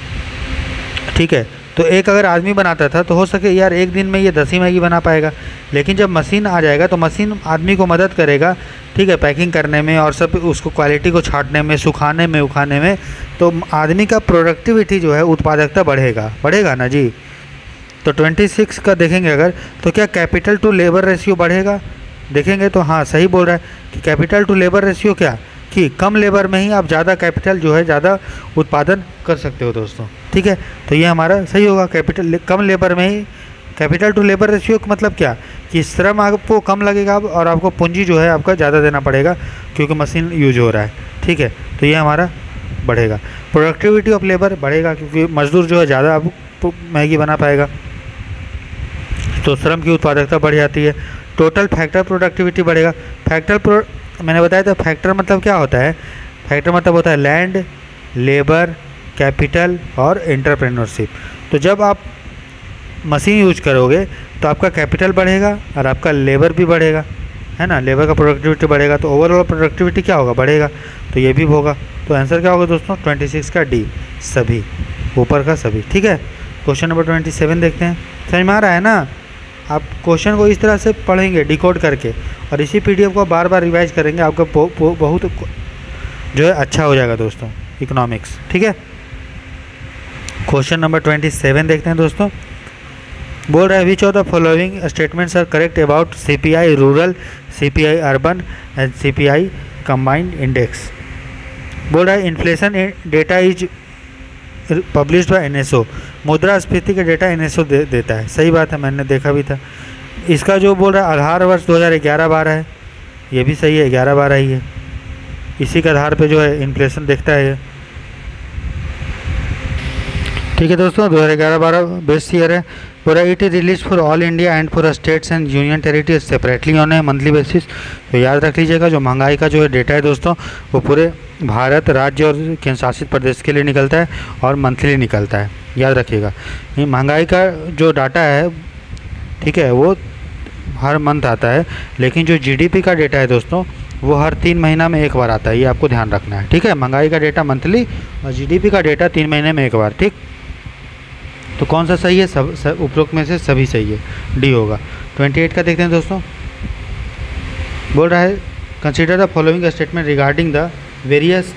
ठीक है, तो एक अगर आदमी बनाता था तो हो सके यार एक दिन में ये दस ही मैगी बना पाएगा, लेकिन जब मशीन आ जाएगा तो मशीन आदमी को मदद करेगा, ठीक है, पैकिंग करने में और सब उसको क्वालिटी को छांटने में, सुखाने में, उखाने में। तो आदमी का प्रोडक्टिविटी जो है, उत्पादकता बढ़ेगा बढ़ेगा ना जी। तो छब्बीस का देखेंगे अगर, तो क्या कैपिटल टू लेबर रेशियो बढ़ेगा? देखेंगे तो हाँ सही बोल रहा है कि कैपिटल टू लेबर रेशियो क्या, कि कम लेबर में ही आप ज़्यादा कैपिटल जो है ज़्यादा उत्पादन कर सकते हो दोस्तों, ठीक है। तो ये हमारा सही होगा, कैपिटल कम लेबर में ही। कैपिटल टू लेबर रेशियो का मतलब क्या, कि श्रम आपको कम लगेगा और आपको पूंजी जो है आपका ज़्यादा देना पड़ेगा क्योंकि मशीन यूज हो रहा है, ठीक है। तो ये हमारा बढ़ेगा। प्रोडक्टिविटी ऑफ लेबर बढ़ेगा क्योंकि मजदूर जो है ज़्यादा आपको मैगी बना पाएगा, तो श्रम की उत्पादकता बढ़ जाती है। टोटल फैक्टर प्रोडक्टिविटी बढ़ेगा। फैक्टर प्रो मैंने बताया था, फैक्टर मतलब क्या होता है? फैक्टर मतलब होता है लैंड, लेबर, कैपिटल और एंटरप्रेन्योरशिप। तो जब आप मशीन यूज करोगे तो आपका कैपिटल बढ़ेगा और आपका लेबर भी बढ़ेगा, है ना, लेबर का प्रोडक्टिविटी बढ़ेगा, तो ओवरऑल प्रोडक्टिविटी क्या होगा, बढ़ेगा। तो ये भी होगा। तो आंसर क्या होगा दोस्तों? छब्बीस का डी, सभी, ऊपर का सभी, ठीक है। क्वेश्चन नंबर सत्ताईस देखते हैं। समझ में आ रहा है ना? आप क्वेश्चन को इस तरह से पढ़ेंगे डिकोड करके और इसी पीडीएफ को बार बार रिवाइज करेंगे, आपका बहुत जो है अच्छा हो जाएगा दोस्तों, इकोनॉमिक्स, ठीक है। क्वेश्चन नंबर सत्ताईस देखते हैं दोस्तों। बोल रहा है which of the following statements are correct about CPI rural, CPI urban and CPI combined index. बोल रहा है inflation data is published by NSO. मुद्रास्फीति का डेटा एनएसओ दे, देता है। सही बात है, मैंने देखा भी था। इसका जो बोल रहा है आधार वर्ष दो हज़ार ग्यारह बारह है, ये भी सही है, ग्यारह बारह ही है। इसी के आधार पे जो है इन्फ्लेशन देखता है ये, ठीक है दोस्तों। दो हज़ार ग्यारह बारह बेस्ट ईयर है। पूरा it is release for all India and for states and union territory separately on है मंथली बेसिस। तो याद रख लीजिएगा, जो महंगाई का जो है डेटा है दोस्तों, वो पूरे भारत, राज्य और केंद्र शासित प्रदेश के लिए निकलता है और मंथली निकलता है, याद रखिएगा। ये महंगाई का जो डाटा है, ठीक है, वो हर मंथ आता है, लेकिन जो जीडीपी का डेटा है दोस्तों, वो हर तीन महीना में एक बार आता है। ये आपको ध्यान रखना है, ठीक है। महंगाई का डेटा मंथली और जीडीपी का डेटा तीन महीने में एक बार, ठीक। तो कौन सा सही है? सब, सब उपरोक्त में से सभी सही है, डी होगा। अट्ठाईस का देखते हैं दोस्तों। बोल रहा है consider the following statement regarding the various.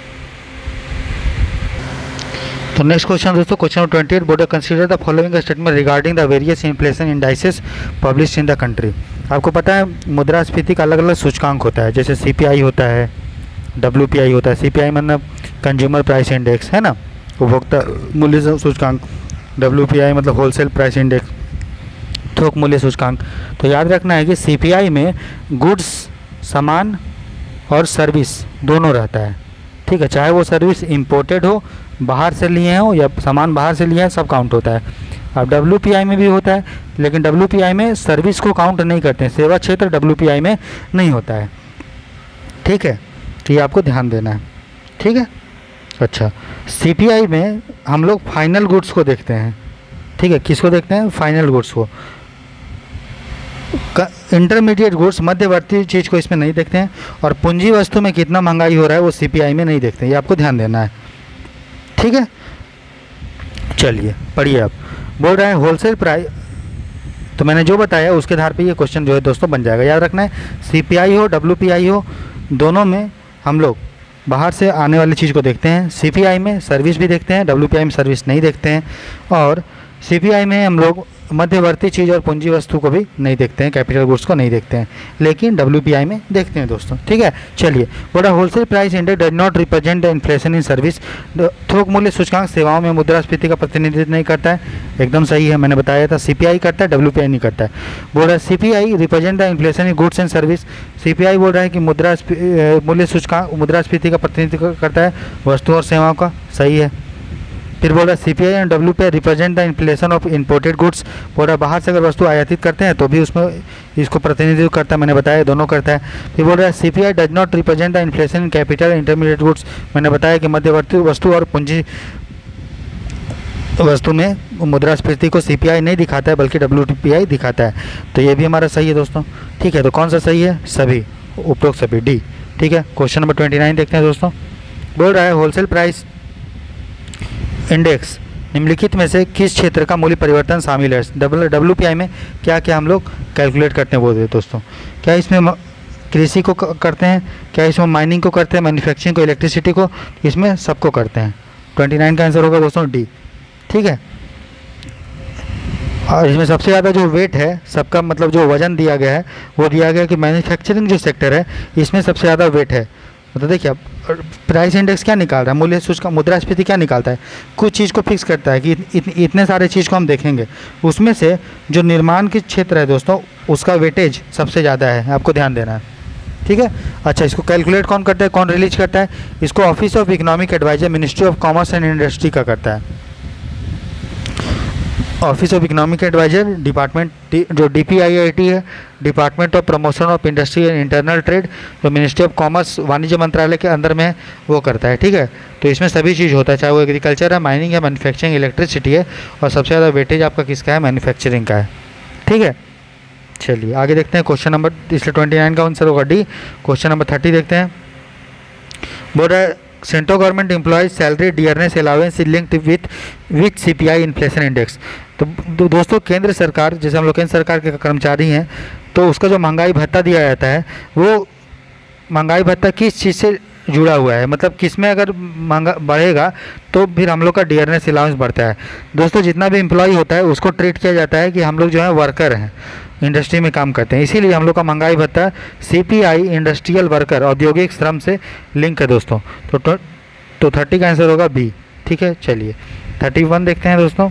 तो नेक्स्ट क्वेश्चन दोस्तों, क्वेश्चन नंबर अट्ठाईस, बोर्ड consider the following statement regarding the various inflation indices published in the country. आपको पता है मुद्रास्फीति का अलग अलग सूचकांक होता है, जैसे सीपीआई होता है, डब्ल्यूपीआई होता है। सीपीआई मतलब कंज्यूमर प्राइस इंडेक्स, है ना, उपभोक्ता मूल्य सूचकांक। डब्ल्यूपीआई मतलब होलसेल प्राइस इंडेक्स, थोक मूल्य सूचकांक। तो याद रखना है कि सीपीआई में गुड्स, सामान और सर्विस दोनों रहता है, ठीक है। चाहे वो सर्विस इंपोर्टेड हो, बाहर से लिए हो, या सामान बाहर से लिए हैं, सब काउंट होता है। अब डब्ल्यूपीआई में भी होता है, लेकिन डब्ल्यूपीआई में सर्विस को काउंट नहीं करते हैं। सेवा क्षेत्र डब्ल्यूपीआई में नहीं होता है, ठीक है। तो ये आपको ध्यान देना है, ठीक है। अच्छा, सीपीआई में हम लोग फाइनल गुड्स को देखते हैं, ठीक है। किसको देखते हैं? फाइनल गुड्स को। इंटरमीडिएट गुड्स, मध्यवर्ती चीज़ को इसमें नहीं देखते हैं। और पूंजी वस्तु में कितना महंगाई हो रहा है वो सीपीआई में नहीं देखते हैं। ये आपको ध्यान देना है, ठीक है। चलिए पढ़िए आप। बोल रहे हैं होलसेल प्राइस, तो मैंने जो बताया उसके आधार पे ये क्वेश्चन जो है दोस्तों बन जाएगा। याद रखना है, सीपीआई हो, डब्ल्यूपीआई हो, दोनों में हम लोग बाहर से आने वाली चीज़ को देखते हैं। सीपीआई में सर्विस भी देखते हैं, डब्ल्यूपीआई में सर्विस नहीं देखते हैं। और सीपीआई में हम लोग मध्यवर्ती चीज़ और पूंजी वस्तु को भी नहीं देखते हैं, कैपिटल गुड्स को नहीं देखते हैं, लेकिन डब्ल्यूपीआई में देखते हैं दोस्तों, ठीक है। चलिए, बोला wholesale price index does not represent the inflation in service. थोक मूल्य सूचकांक सेवाओं में मुद्रास्फीति का प्रतिनिधित्व नहीं करता है, एकदम सही है, मैंने बताया था। सीपीआई करता है, डब्ल्यूपीआई नहीं करता है। बोल रहा है CPI represent the inflation in goods and service. CPI बोल रहा है कि मुद्रा मूल्य सूचकांक मुद्रास्फीति का प्रतिनिधित्व करता है वस्तु और सेवाओं का, सही है। फिर बोल रहा है CPI and WPI represent the inflation of imported goods. बोल रहा है बाहर से अगर वस्तु आयातित करते हैं तो भी उसमें इसको प्रतिनिधित्व करता है, मैंने बताया दोनों करता है। फिर बोल रहा है CPI does not represent the inflation in capital intermediate goods. मैंने बताया कि मध्यवर्ती वस्तु और पूंजी वस्तु में मुद्रास्फीति को सीपीआई नहीं दिखाता है बल्कि डब्ल्यूपीआई दिखाता है। तो ये भी हमारा सही है दोस्तों, ठीक है। तो कौन सा सही है? सभी, उपरोक्त सभी, डी, ठीक है। क्वेश्चन नंबर उनतीस देखते हैं दोस्तों। बोल रहा है होलसेल प्राइस इंडेक्स निम्नलिखित में से किस क्षेत्र का मूल्य परिवर्तन शामिल है? डब्ल्यू डब्ल्यू पी आई में क्या क्या हम लोग कैलकुलेट करते हैं बोल रहे दोस्तों? क्या इसमें कृषि को करते हैं, क्या इसमें माइनिंग को करते हैं, मैन्युफैक्चरिंग को, इलेक्ट्रिसिटी को, इसमें सबको करते हैं। ट्वेंटी नाइन का आंसर होगा दोस्तों डी। ठीक है, और इसमें सबसे ज़्यादा जो वेट है सबका, मतलब जो वजन दिया गया है वो दिया गया कि मैन्युफैक्चरिंग जो सेक्टर है इसमें सबसे ज़्यादा वेट है। मतलब देखिए अब प्राइस इंडेक्स क्या निकाल रहा है, मूल्य सूचकांक मुद्रास्फीति क्या निकालता है, कुछ चीज़ को फिक्स करता है कि इत, इत, इतने सारे चीज़ को हम देखेंगे, उसमें से जो निर्माण की क्षेत्र है दोस्तों उसका वेटेज सबसे ज़्यादा है, आपको ध्यान देना है। ठीक है, अच्छा इसको कैलकुलेट कौन करता है, कौन रिलीज करता है? इसको office of economic advisor ministry of commerce and industry का करता है। Office of economic advisor department जो D P I I T है, department of promotion of industry and internal trade जो मिनिस्ट्री ऑफ कॉमर्स वाणिज्य मंत्रालय के अंदर में है वो करता है। ठीक है, तो इसमें सभी चीज़ होता है, चाहे वो एग्रीकल्चर है, माइनिंग है, मैन्युफैक्चरिंग, इलेक्ट्रिसिटी है, और सबसे ज़्यादा वेटेज आपका किसका है? मैन्युफैक्चरिंग का है। ठीक है, चलिए आगे देखते हैं क्वेश्चन नंबर, इसलिए ट्वेंटी नाइन का आंसर होगा डी। क्वेश्चन नंबर थर्टी देखते हैं। बोल रहा है central government employees salary dearness allowance is linked with with C P I inflation index. तो दो, दोस्तों केंद्र सरकार, जैसे हम लोग केंद्र सरकार के कर्मचारी हैं, तो उसका जो महंगाई भत्ता दिया जाता है वो महंगाई भत्ता किस चीज़ से जुड़ा हुआ है, मतलब किस में अगर महंगा बढ़ेगा तो फिर हम लोग का डियरनेस अलाउंस बढ़ता है। दोस्तों जितना भी एम्प्लॉय होता है उसको ट्रीट किया जाता है कि हम लोग जो है वर्कर हैं, इंडस्ट्री में काम करते हैं, इसीलिए हम लोग का महंगाई भत्ता C P I industrial worker औद्योगिक श्रम से लिंक है दोस्तों। तो तो थर्टी का आंसर होगा बी। ठीक है, चलिए थर्टी वन देखते हैं दोस्तों।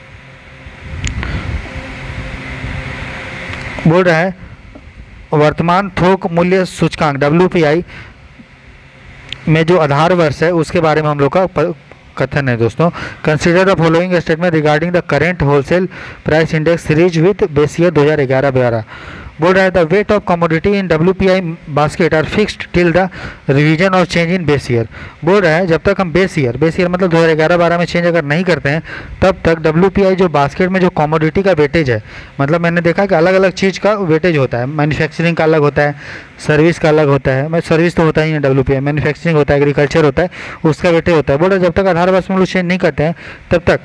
बोल रहा है वर्तमान थोक मूल्य सूचकांक डब्ल्यू पी आई में जो आधार वर्ष है उसके बारे में हम लोग का कथन है दोस्तों। Consider the following statement regarding the current wholesale price index series with base year दो हज़ार ग्यारह बारह। बोल रहा है the weight of commodity in W P I basket are fixed till the revision और चेंज इन बेस ईयर। बोल रहा है जब तक हम बेस ईयर बेस ईयर मतलब दो हज़ार ग्यारह बारह में चेंज अगर नहीं करते हैं तब तक डब्ल्यू पी आई जो बास्केट में जो कमोडिटी का वेटेज है, मतलब मैंने देखा कि अलग अलग चीज़ का वेटेज होता है, मैन्युफैक्चरिंग का अलग होता है, सर्विस का अलग होता है, मैं सर्विस तो होता ही है डब्ल्यू पी आई, मैन्युफैक्चरिंग होता है, एग्रीकल्चर होता है, उसका वेटेज होता है। बोल रहा है जब तक आधार वर्ष में लोग चेंज नहीं करते हैं तब तक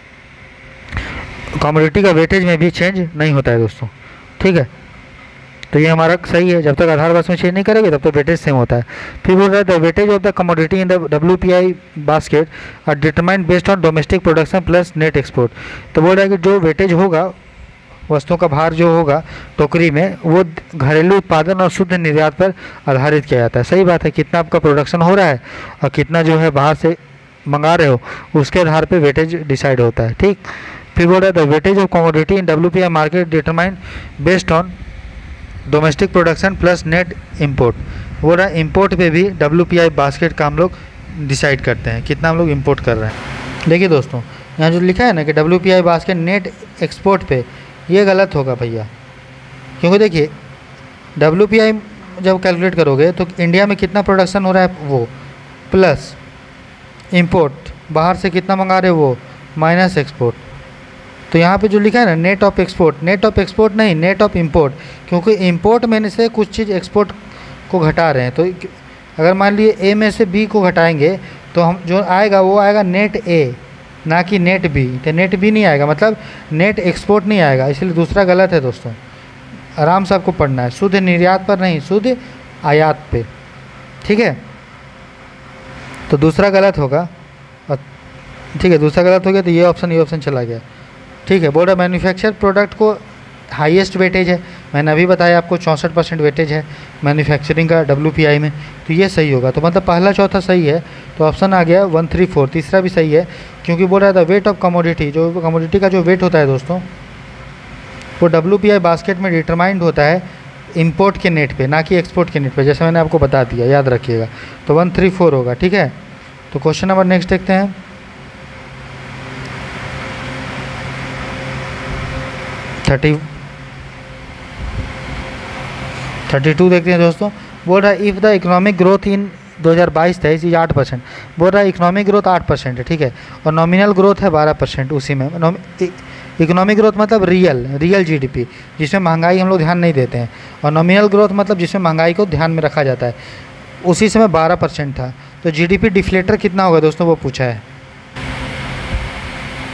कमोडिटी का वेटेज में भी चेंज नहीं होता है दोस्तों। ठीक है, तो ये हमारा सही है, जब तक आधार वर्ष में चेंज नहीं करेंगे तब तक वेटेज सेम होता है। फिर बोल रहा है the weightage of the commodity in the W P I basket are determined based on domestic production plus net export. तो बोल रहा है कि जो वेटेज होगा, वस्तुओं का भार जो होगा टोकरी में, वो घरेलू उत्पादन और शुद्ध निर्यात पर आधारित किया जाता है। सही बात है, कितना आपका प्रोडक्शन हो रहा है और कितना जो है बाहर से मंगा रहे हो उसके आधार पर वेटेज डिसाइड होता है। ठीक, फिर बोल रहा है the weightage of commodity in W P I market determined based on domestic production plus net import. बोल रहा है इंपोर्ट पे भी डब्ल्यू पी आई बास्केट का हम लोग डिसाइड करते हैं, कितना हम लोग इंपोर्ट कर रहे हैं। देखिए दोस्तों यहाँ जो लिखा है ना कि W P I basket net export पे, ये गलत होगा भैया, क्योंकि देखिए डब्ल्यू पी आई जब कैलकुलेट करोगे तो इंडिया में कितना प्रोडक्शन हो रहा है वो, प्लस इंपोर्ट बाहर से कितना मंगा रहे हो वो, माइनस एक्सपोर्ट। तो यहाँ पे जो लिखा है ना net of export, net of export नहीं, नेट ऑफ इंपोर्ट, क्योंकि इंपोर्ट में से कुछ चीज़ एक्सपोर्ट को घटा रहे हैं। तो अगर मान लिए ए में से बी को घटाएंगे तो हम जो आएगा वो आएगा नेट ए, ना कि नेट बी। तो नेट बी नहीं आएगा, मतलब नेट एक्सपोर्ट नहीं आएगा, इसलिए दूसरा गलत है दोस्तों। आराम से आपको पढ़ना है, शुद्ध निर्यात पर नहीं, शुद्ध आयात पे। ठीक है, तो दूसरा गलत होगा। ठीक है, दूसरा गलत हो गया तो ये ऑप्शन ये ऑप्शन चला गया। ठीक है, बोल रहा मैन्युफैक्चर प्रोडक्ट को हाईएस्ट वेटेज है, मैंने अभी बताया आपको चौंसठ परसेंट वेटेज है मैन्युफैक्चरिंग का डब्ल्यू पी आई में, तो ये सही होगा। तो मतलब पहला चौथा सही है, तो ऑप्शन आ गया वन थ्री फोर। तीसरा भी सही है, क्योंकि बोल रहा था वेट ऑफ कमोडिटी, जो कमोडिटी का जो वेट होता है दोस्तों वो डब्ल्यू पी आई बास्केट में डिटरमाइंड होता है इंपोर्ट के नेट पे, ना कि एक्सपोर्ट के नेट पे, जैसे मैंने आपको बता दिया, याद रखिएगा। तो वन थ्री फोर होगा। ठीक है, तो क्वेश्चन नंबर नेक्स्ट देखते हैं। थर्टी थर्टी टू देखते हैं दोस्तों। बोल रहा है if the economic growth in दो हज़ार बाईस तेईस इज आठ परसेंट। बोल रहा है इकोनॉमिक ग्रोथ आठ परसेंट है, ठीक है, और नॉमिनल ग्रोथ है बारह परसेंट। उसी में इकोनॉमिक ग्रोथ मतलब रियल रियल जीडीपी, जिसमें महंगाई हम लोग ध्यान नहीं देते हैं, और नॉमिनल ग्रोथ मतलब जिसमें महंगाई को ध्यान में रखा जाता है। उसी समय बारह परसेंट था। तो जीडीपी डिफ्लेटर कितना होगा दोस्तों, वो पूछा है।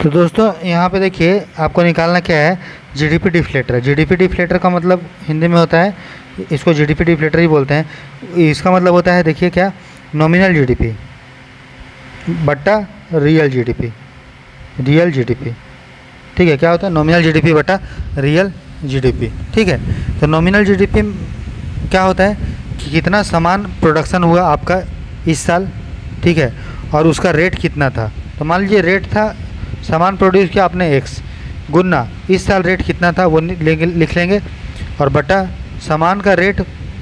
तो दोस्तों यहाँ पे देखिए आपको निकालना क्या है, जीडीपी डिफ्लेटर। जीडीपी डिफ्लेटर का मतलब हिंदी में होता है, इसको जीडीपी डिफ्लेटर ही बोलते हैं। इसका मतलब होता है देखिए क्या, नॉमिनल जीडीपी बट्टा रियल जीडीपी, रियल जीडीपी। ठीक है, क्या होता है, नॉमिनल जीडीपी बटा रियल जीडीपी। ठीक है, तो नॉमिनल जीडीपी क्या होता है कि कितना सामान प्रोडक्शन हुआ आपका इस साल, ठीक है, और उसका रेट कितना था। तो मान लीजिए रेट था, सामान प्रोड्यूस किया आपने एक्स, गुना इस साल रेट कितना था वो लेंगे, लिख लेंगे, और बटा सामान का रेट,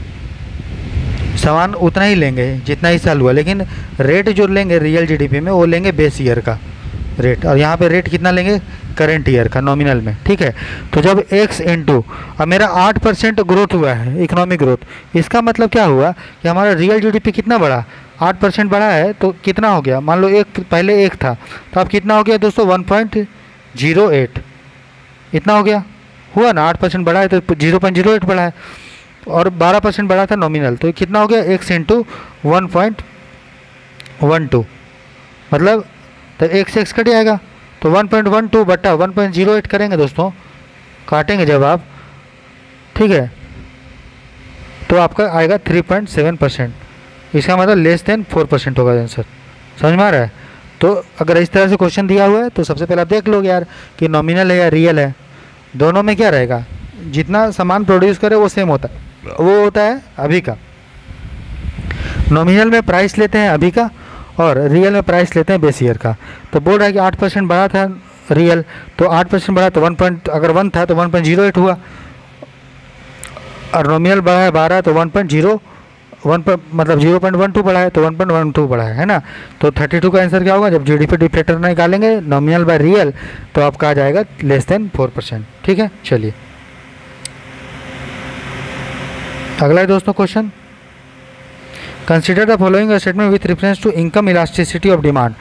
सामान उतना ही लेंगे जितना इस साल हुआ, लेकिन रेट जो लेंगे रियल जीडीपी में वो लेंगे बेस ईयर का रेट, और यहाँ पे रेट कितना लेंगे, करंट ईयर का नॉमिनल में। ठीक है, तो जब x इंटू, अब मेरा आठ परसेंट ग्रोथ हुआ है, इकोनॉमिक ग्रोथ, इसका मतलब क्या हुआ कि हमारा रियल जीडीपी कितना बढ़ा, आठ परसेंट बढ़ा है, तो कितना हो गया, मान लो एक पहले एक था तो अब कितना हो गया दोस्तों, वन पॉइंट जीरो एट, इतना हो गया, हुआ ना, आठ परसेंट बढ़ा है तो जीरो पॉइंट जीरो एट बढ़ा है, और बारह परसेंट बढ़ा था नॉमिनल, तो कितना हो गया, X into one point one two, मतलब तो एक से एक्स कट जाएगा, तो वन पॉइंट वन टू बटा वन पॉइंट जीरो एट करेंगे दोस्तों, काटेंगे जब आप, ठीक है, तो आपका आएगा थ्री पॉइंट सेवन परसेंट, इसका मतलब लेस देन फोर परसेंट होगा आंसर। समझ में आ रहा है? तो अगर इस तरह से क्वेश्चन दिया हुआ है तो सबसे पहले आप देख लोगे यार कि नॉमिनल है या रियल है, दोनों में क्या रहेगा, जितना सामान प्रोड्यूस करे वो सेम होता है, वो होता है अभी का। नॉमिनल में प्राइस लेते हैं अभी का और रियल में प्राइस लेते हैं बेस ईयर का। तो बोल रहा है कि आठ परसेंट बढ़ा था रियल, तो आठ परसेंट बढ़ा तो वन पॉइंट, अगर वन था तो वन पॉइंट जीरो एट हुआ, और नॉमिनल बढ़ा है बारह तो वन पॉइंट जीरो वन मतलब जीरो पॉइंट वन टू बढ़ा है तो वन पॉइंट वन टू बढ़ा है, है ना। तो थर्टी टू का आंसर क्या होगा, जब जीडीपी डिफ्लेटर निकालेंगे नॉमिनल बाय रियल तो आपका आ जाएगा लेस देन फोर परसेंट। ठीक है, चलिए अगला है दोस्तों question, consider the following statement with reference to income elasticity of demand.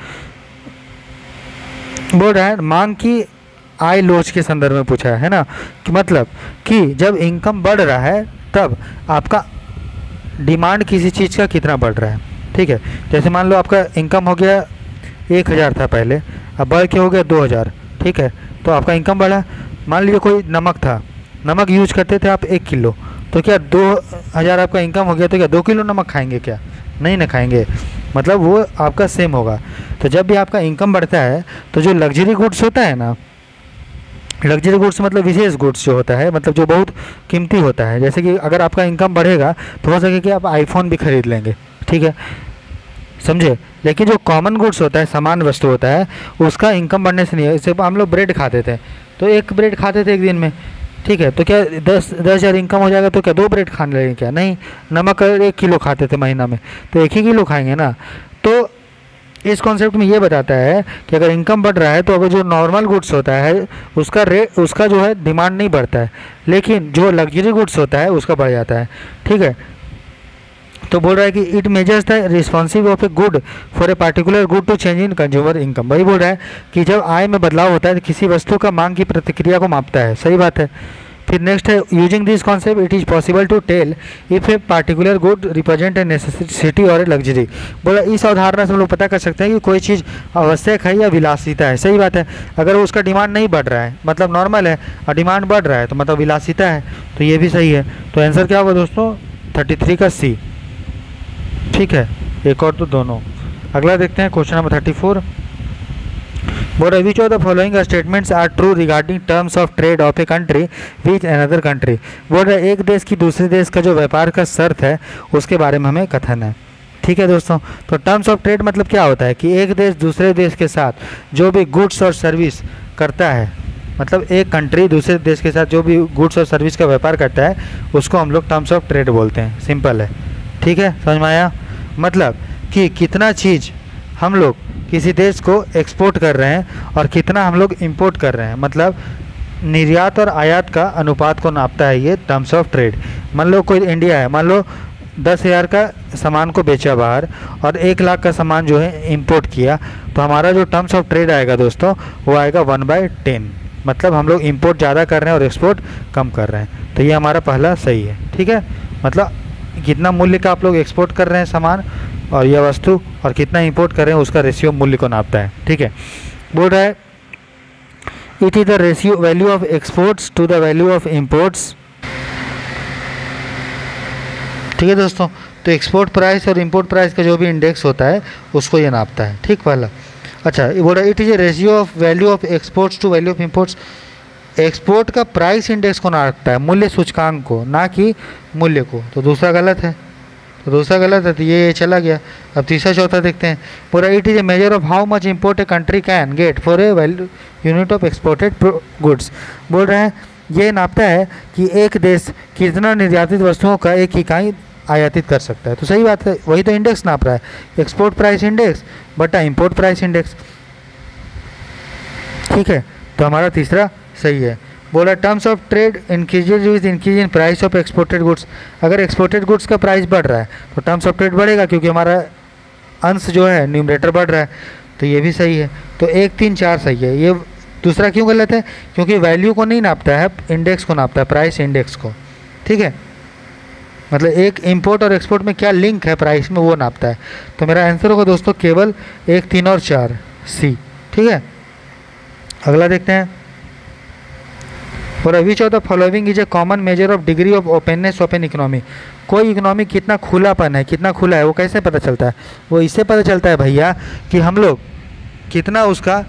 बोल रहा है मांग की आय लोच के संदर्भ में पूछा है ना, कि मतलब कि जब इनकम बढ़ रहा है तब आपका डिमांड किसी चीज़ का कितना बढ़ रहा है। ठीक है, जैसे मान लो आपका इनकम हो गया एक हज़ार था पहले, अब बढ़ के हो गया दो हज़ार। ठीक है, तो आपका इनकम बढ़ा। मान लीजिए कोई नमक था, नमक यूज करते थे आप एक किलो, तो क्या दो हज़ार आपका इनकम हो गया तो क्या दो किलो नमक खाएंगे, क्या नहीं ना खाएंगे, मतलब वो आपका सेम होगा। तो जब भी आपका इनकम बढ़ता है तो जो लग्जरी गुड्स होता है ना, लग्जरी गुड्स मतलब विशेष गुड्स जो होता है, मतलब जो बहुत कीमती होता है, जैसे कि अगर आपका इनकम बढ़ेगा तो हो सके कि आप आईफोन भी खरीद लेंगे। ठीक है, समझे। लेकिन जो कॉमन गुड्स होता है, सामान्य वस्तु होता है, उसका इनकम बढ़ने से नहीं है। जैसे हम लोग ब्रेड खाते थे तो एक ब्रेड खाते थे एक दिन में, ठीक है, तो क्या दस दस हज़ार इनकम हो जाएगा तो क्या दो ब्रेड खाने लगेंगे, क्या नहीं। नमक एक किलो खाते थे महीना में तो एक ही किलो खाएंगे ना। तो इस कॉन्सेप्ट में ये बताता है कि अगर इनकम बढ़ रहा है तो अगर जो नॉर्मल गुड्स होता है उसका रेट, उसका जो है डिमांड नहीं बढ़ता है, लेकिन जो लग्जरी गुड्स होता है उसका बढ़ जाता है। ठीक है, तो बोल रहा है कि it measures the responsive of a good for a particular good to change in consumer income. वही बोल रहा है कि जब आय में बदलाव होता है तो किसी वस्तु का मांग की प्रतिक्रिया को मापता है। सही बात है। फिर नेक्स्ट है, using this concept it is possible to tell if a particular good represent a necessity और ए लग्जरी। बोला इस अवधारणा से हम लोग पता कर सकते हैं कि कोई चीज़ आवश्यक है या विलासिता है। सही बात है। अगर उसका डिमांड नहीं बढ़ रहा है, मतलब नॉर्मल है, और डिमांड बढ़ रहा है तो मतलब विलासिता है, तो ये भी सही है। तो आंसर क्या होगा दोस्तों, थर्टी थ्री का सी। ठीक है, एक और तो दोनों। अगला देखते हैं क्वेश्चन नंबर थर्टी फोर। बोल रहे which of the following statements are true regarding terms of trade of a country with another country. बोल रहे एक देश की दूसरे देश का जो व्यापार का शर्त है उसके बारे में हमें कथन है। ठीक है दोस्तों, तो टर्म्स ऑफ ट्रेड मतलब क्या होता है कि एक देश दूसरे देश के साथ जो भी गुड्स और सर्विस करता है, मतलब एक कंट्री दूसरे देश के साथ जो भी गुड्स और सर्विस का व्यापार करता है उसको हम लोग टर्म्स ऑफ ट्रेड बोलते हैं। सिंपल है। ठीक है, समझ में आया। मतलब कि कितना चीज़ हम लोग किसी देश को एक्सपोर्ट कर रहे हैं और कितना हम लोग इंपोर्ट कर रहे हैं, मतलब निर्यात और आयात का अनुपात को नापता है ये टर्म्स ऑफ ट्रेड। मान लो कोई इंडिया है, मान लो दस हज़ार का सामान को बेचा बाहर और एक लाख का सामान जो है इंपोर्ट किया, तो हमारा जो टर्म्स ऑफ ट्रेड आएगा दोस्तों वो आएगा वन बाई टेन। मतलब हम लोग इंपोर्ट ज़्यादा कर रहे हैं और एक्सपोर्ट कम कर रहे हैं। तो ये हमारा पहला सही है। ठीक है, मतलब कितना मूल्य का आप लोग एक्सपोर्ट कर रहे हैं सामान और यह वस्तु, और कितना इंपोर्ट कर रहे हैं उसका रेशियो मूल्य को नापता है। ठीक है, बोल रहा है it is the ratio value of exports to the value of imports. ठीक है दोस्तों, तो एक्सपोर्ट प्राइस और इंपोर्ट प्राइस का जो भी इंडेक्स होता है उसको ये नापता है। ठीक पहला। अच्छा, ये बोला it is a ratio of value of exports to value of imports. Export का प्राइस इंडेक्स को नापता है, मूल्य सूचकांक को, ना कि मूल्य को। तो दूसरा गलत है, तो दूसरा गलत है, तो ये चला गया। अब तीसरा चौथा देखते हैं। पूरा it is a measure of how much import a country can get for a value unit of exported goods. बोल रहे हैं ये नापता है कि एक देश कितना निर्यातित वस्तुओं का एक इकाई आयातित कर सकता है। तो सही बात है, वही तो इंडेक्स नाप रहा है, एक्सपोर्ट प्राइस इंडेक्स बटा इंपोर्ट प्राइस इंडेक्स। ठीक है, तो हमारा तीसरा सही है। बोला terms of trade increases with increase in price of exported goods. अगर एक्सपोर्टेड गुड्स का प्राइस बढ़ रहा है तो टर्म्स ऑफ ट्रेड बढ़ेगा, क्योंकि हमारा अंश जो है न्यूमरेटर बढ़ रहा है। तो ये भी सही है। तो एक तीन चार सही है। ये दूसरा क्यों गलत है? क्योंकि वैल्यू को नहीं नापता है, इंडेक्स को नापता है, प्राइस इंडेक्स को। ठीक है, मतलब एक इंपोर्ट और एक्सपोर्ट में क्या लिंक है प्राइस में, वो नापता है। तो मेरा आंसर होगा दोस्तों केवल एक तीन और चार सी। ठीक है, अगला देखते हैं। और which of the following is a common measure of degree of openness of an economy. कोई इकोनॉमी कितना खुलापन है, कितना खुला है, वो कैसे पता चलता है? वो इससे पता चलता है भैया कि हम लोग कितना उसका,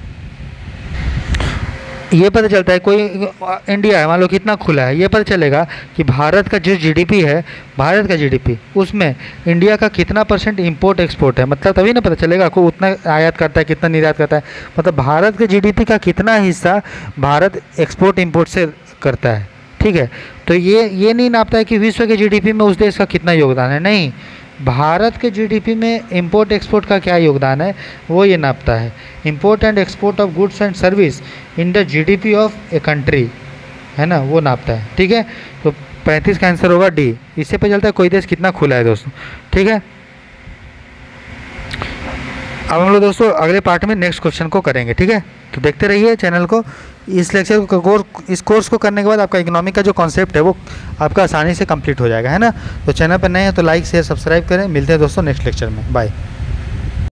ये पता चलता है कोई इंडिया है मान लो कितना खुला है, ये पता चलेगा कि भारत का जो जीडीपी है, भारत का जीडीपी उसमें इंडिया का कितना परसेंट इंपोर्ट एक्सपोर्ट है, मतलब तभी ना पता चलेगा कोई उतना आयात करता है कितना निर्यात करता है, मतलब भारत के जीडीपी का कितना हिस्सा भारत एक्सपोर्ट इंपोर्ट से करता है। ठीक है, तो ये ये नहीं नापता है कि विश्व के जीडीपी में उस देश का कितना योगदान है, नहीं, भारत के जीडीपी में इंपोर्ट एक्सपोर्ट का क्या योगदान है वो ये नापता है। Import and export of goods and service in the GDP of a country, है ना, वो नापता है। ठीक है, तो पैंतीस का आंसर होगा डी। इससे पता चलता है कोई देश कितना खुला है दोस्तों। ठीक है, अब हम लोग दोस्तों अगले पार्ट में नेक्स्ट क्वेश्चन को करेंगे। ठीक है, तो देखते रहिए चैनल को। इस लेक्चर को कोर्स इस कोर्स को करने के बाद आपका इकोनॉमिक का जो कॉन्सेप्ट है वो आपका आसानी से कंप्लीट हो जाएगा, है ना। तो चैनल पर नए हैं तो लाइक शेयर सब्सक्राइब करें। मिलते हैं दोस्तों नेक्स्ट लेक्चर में, बाय।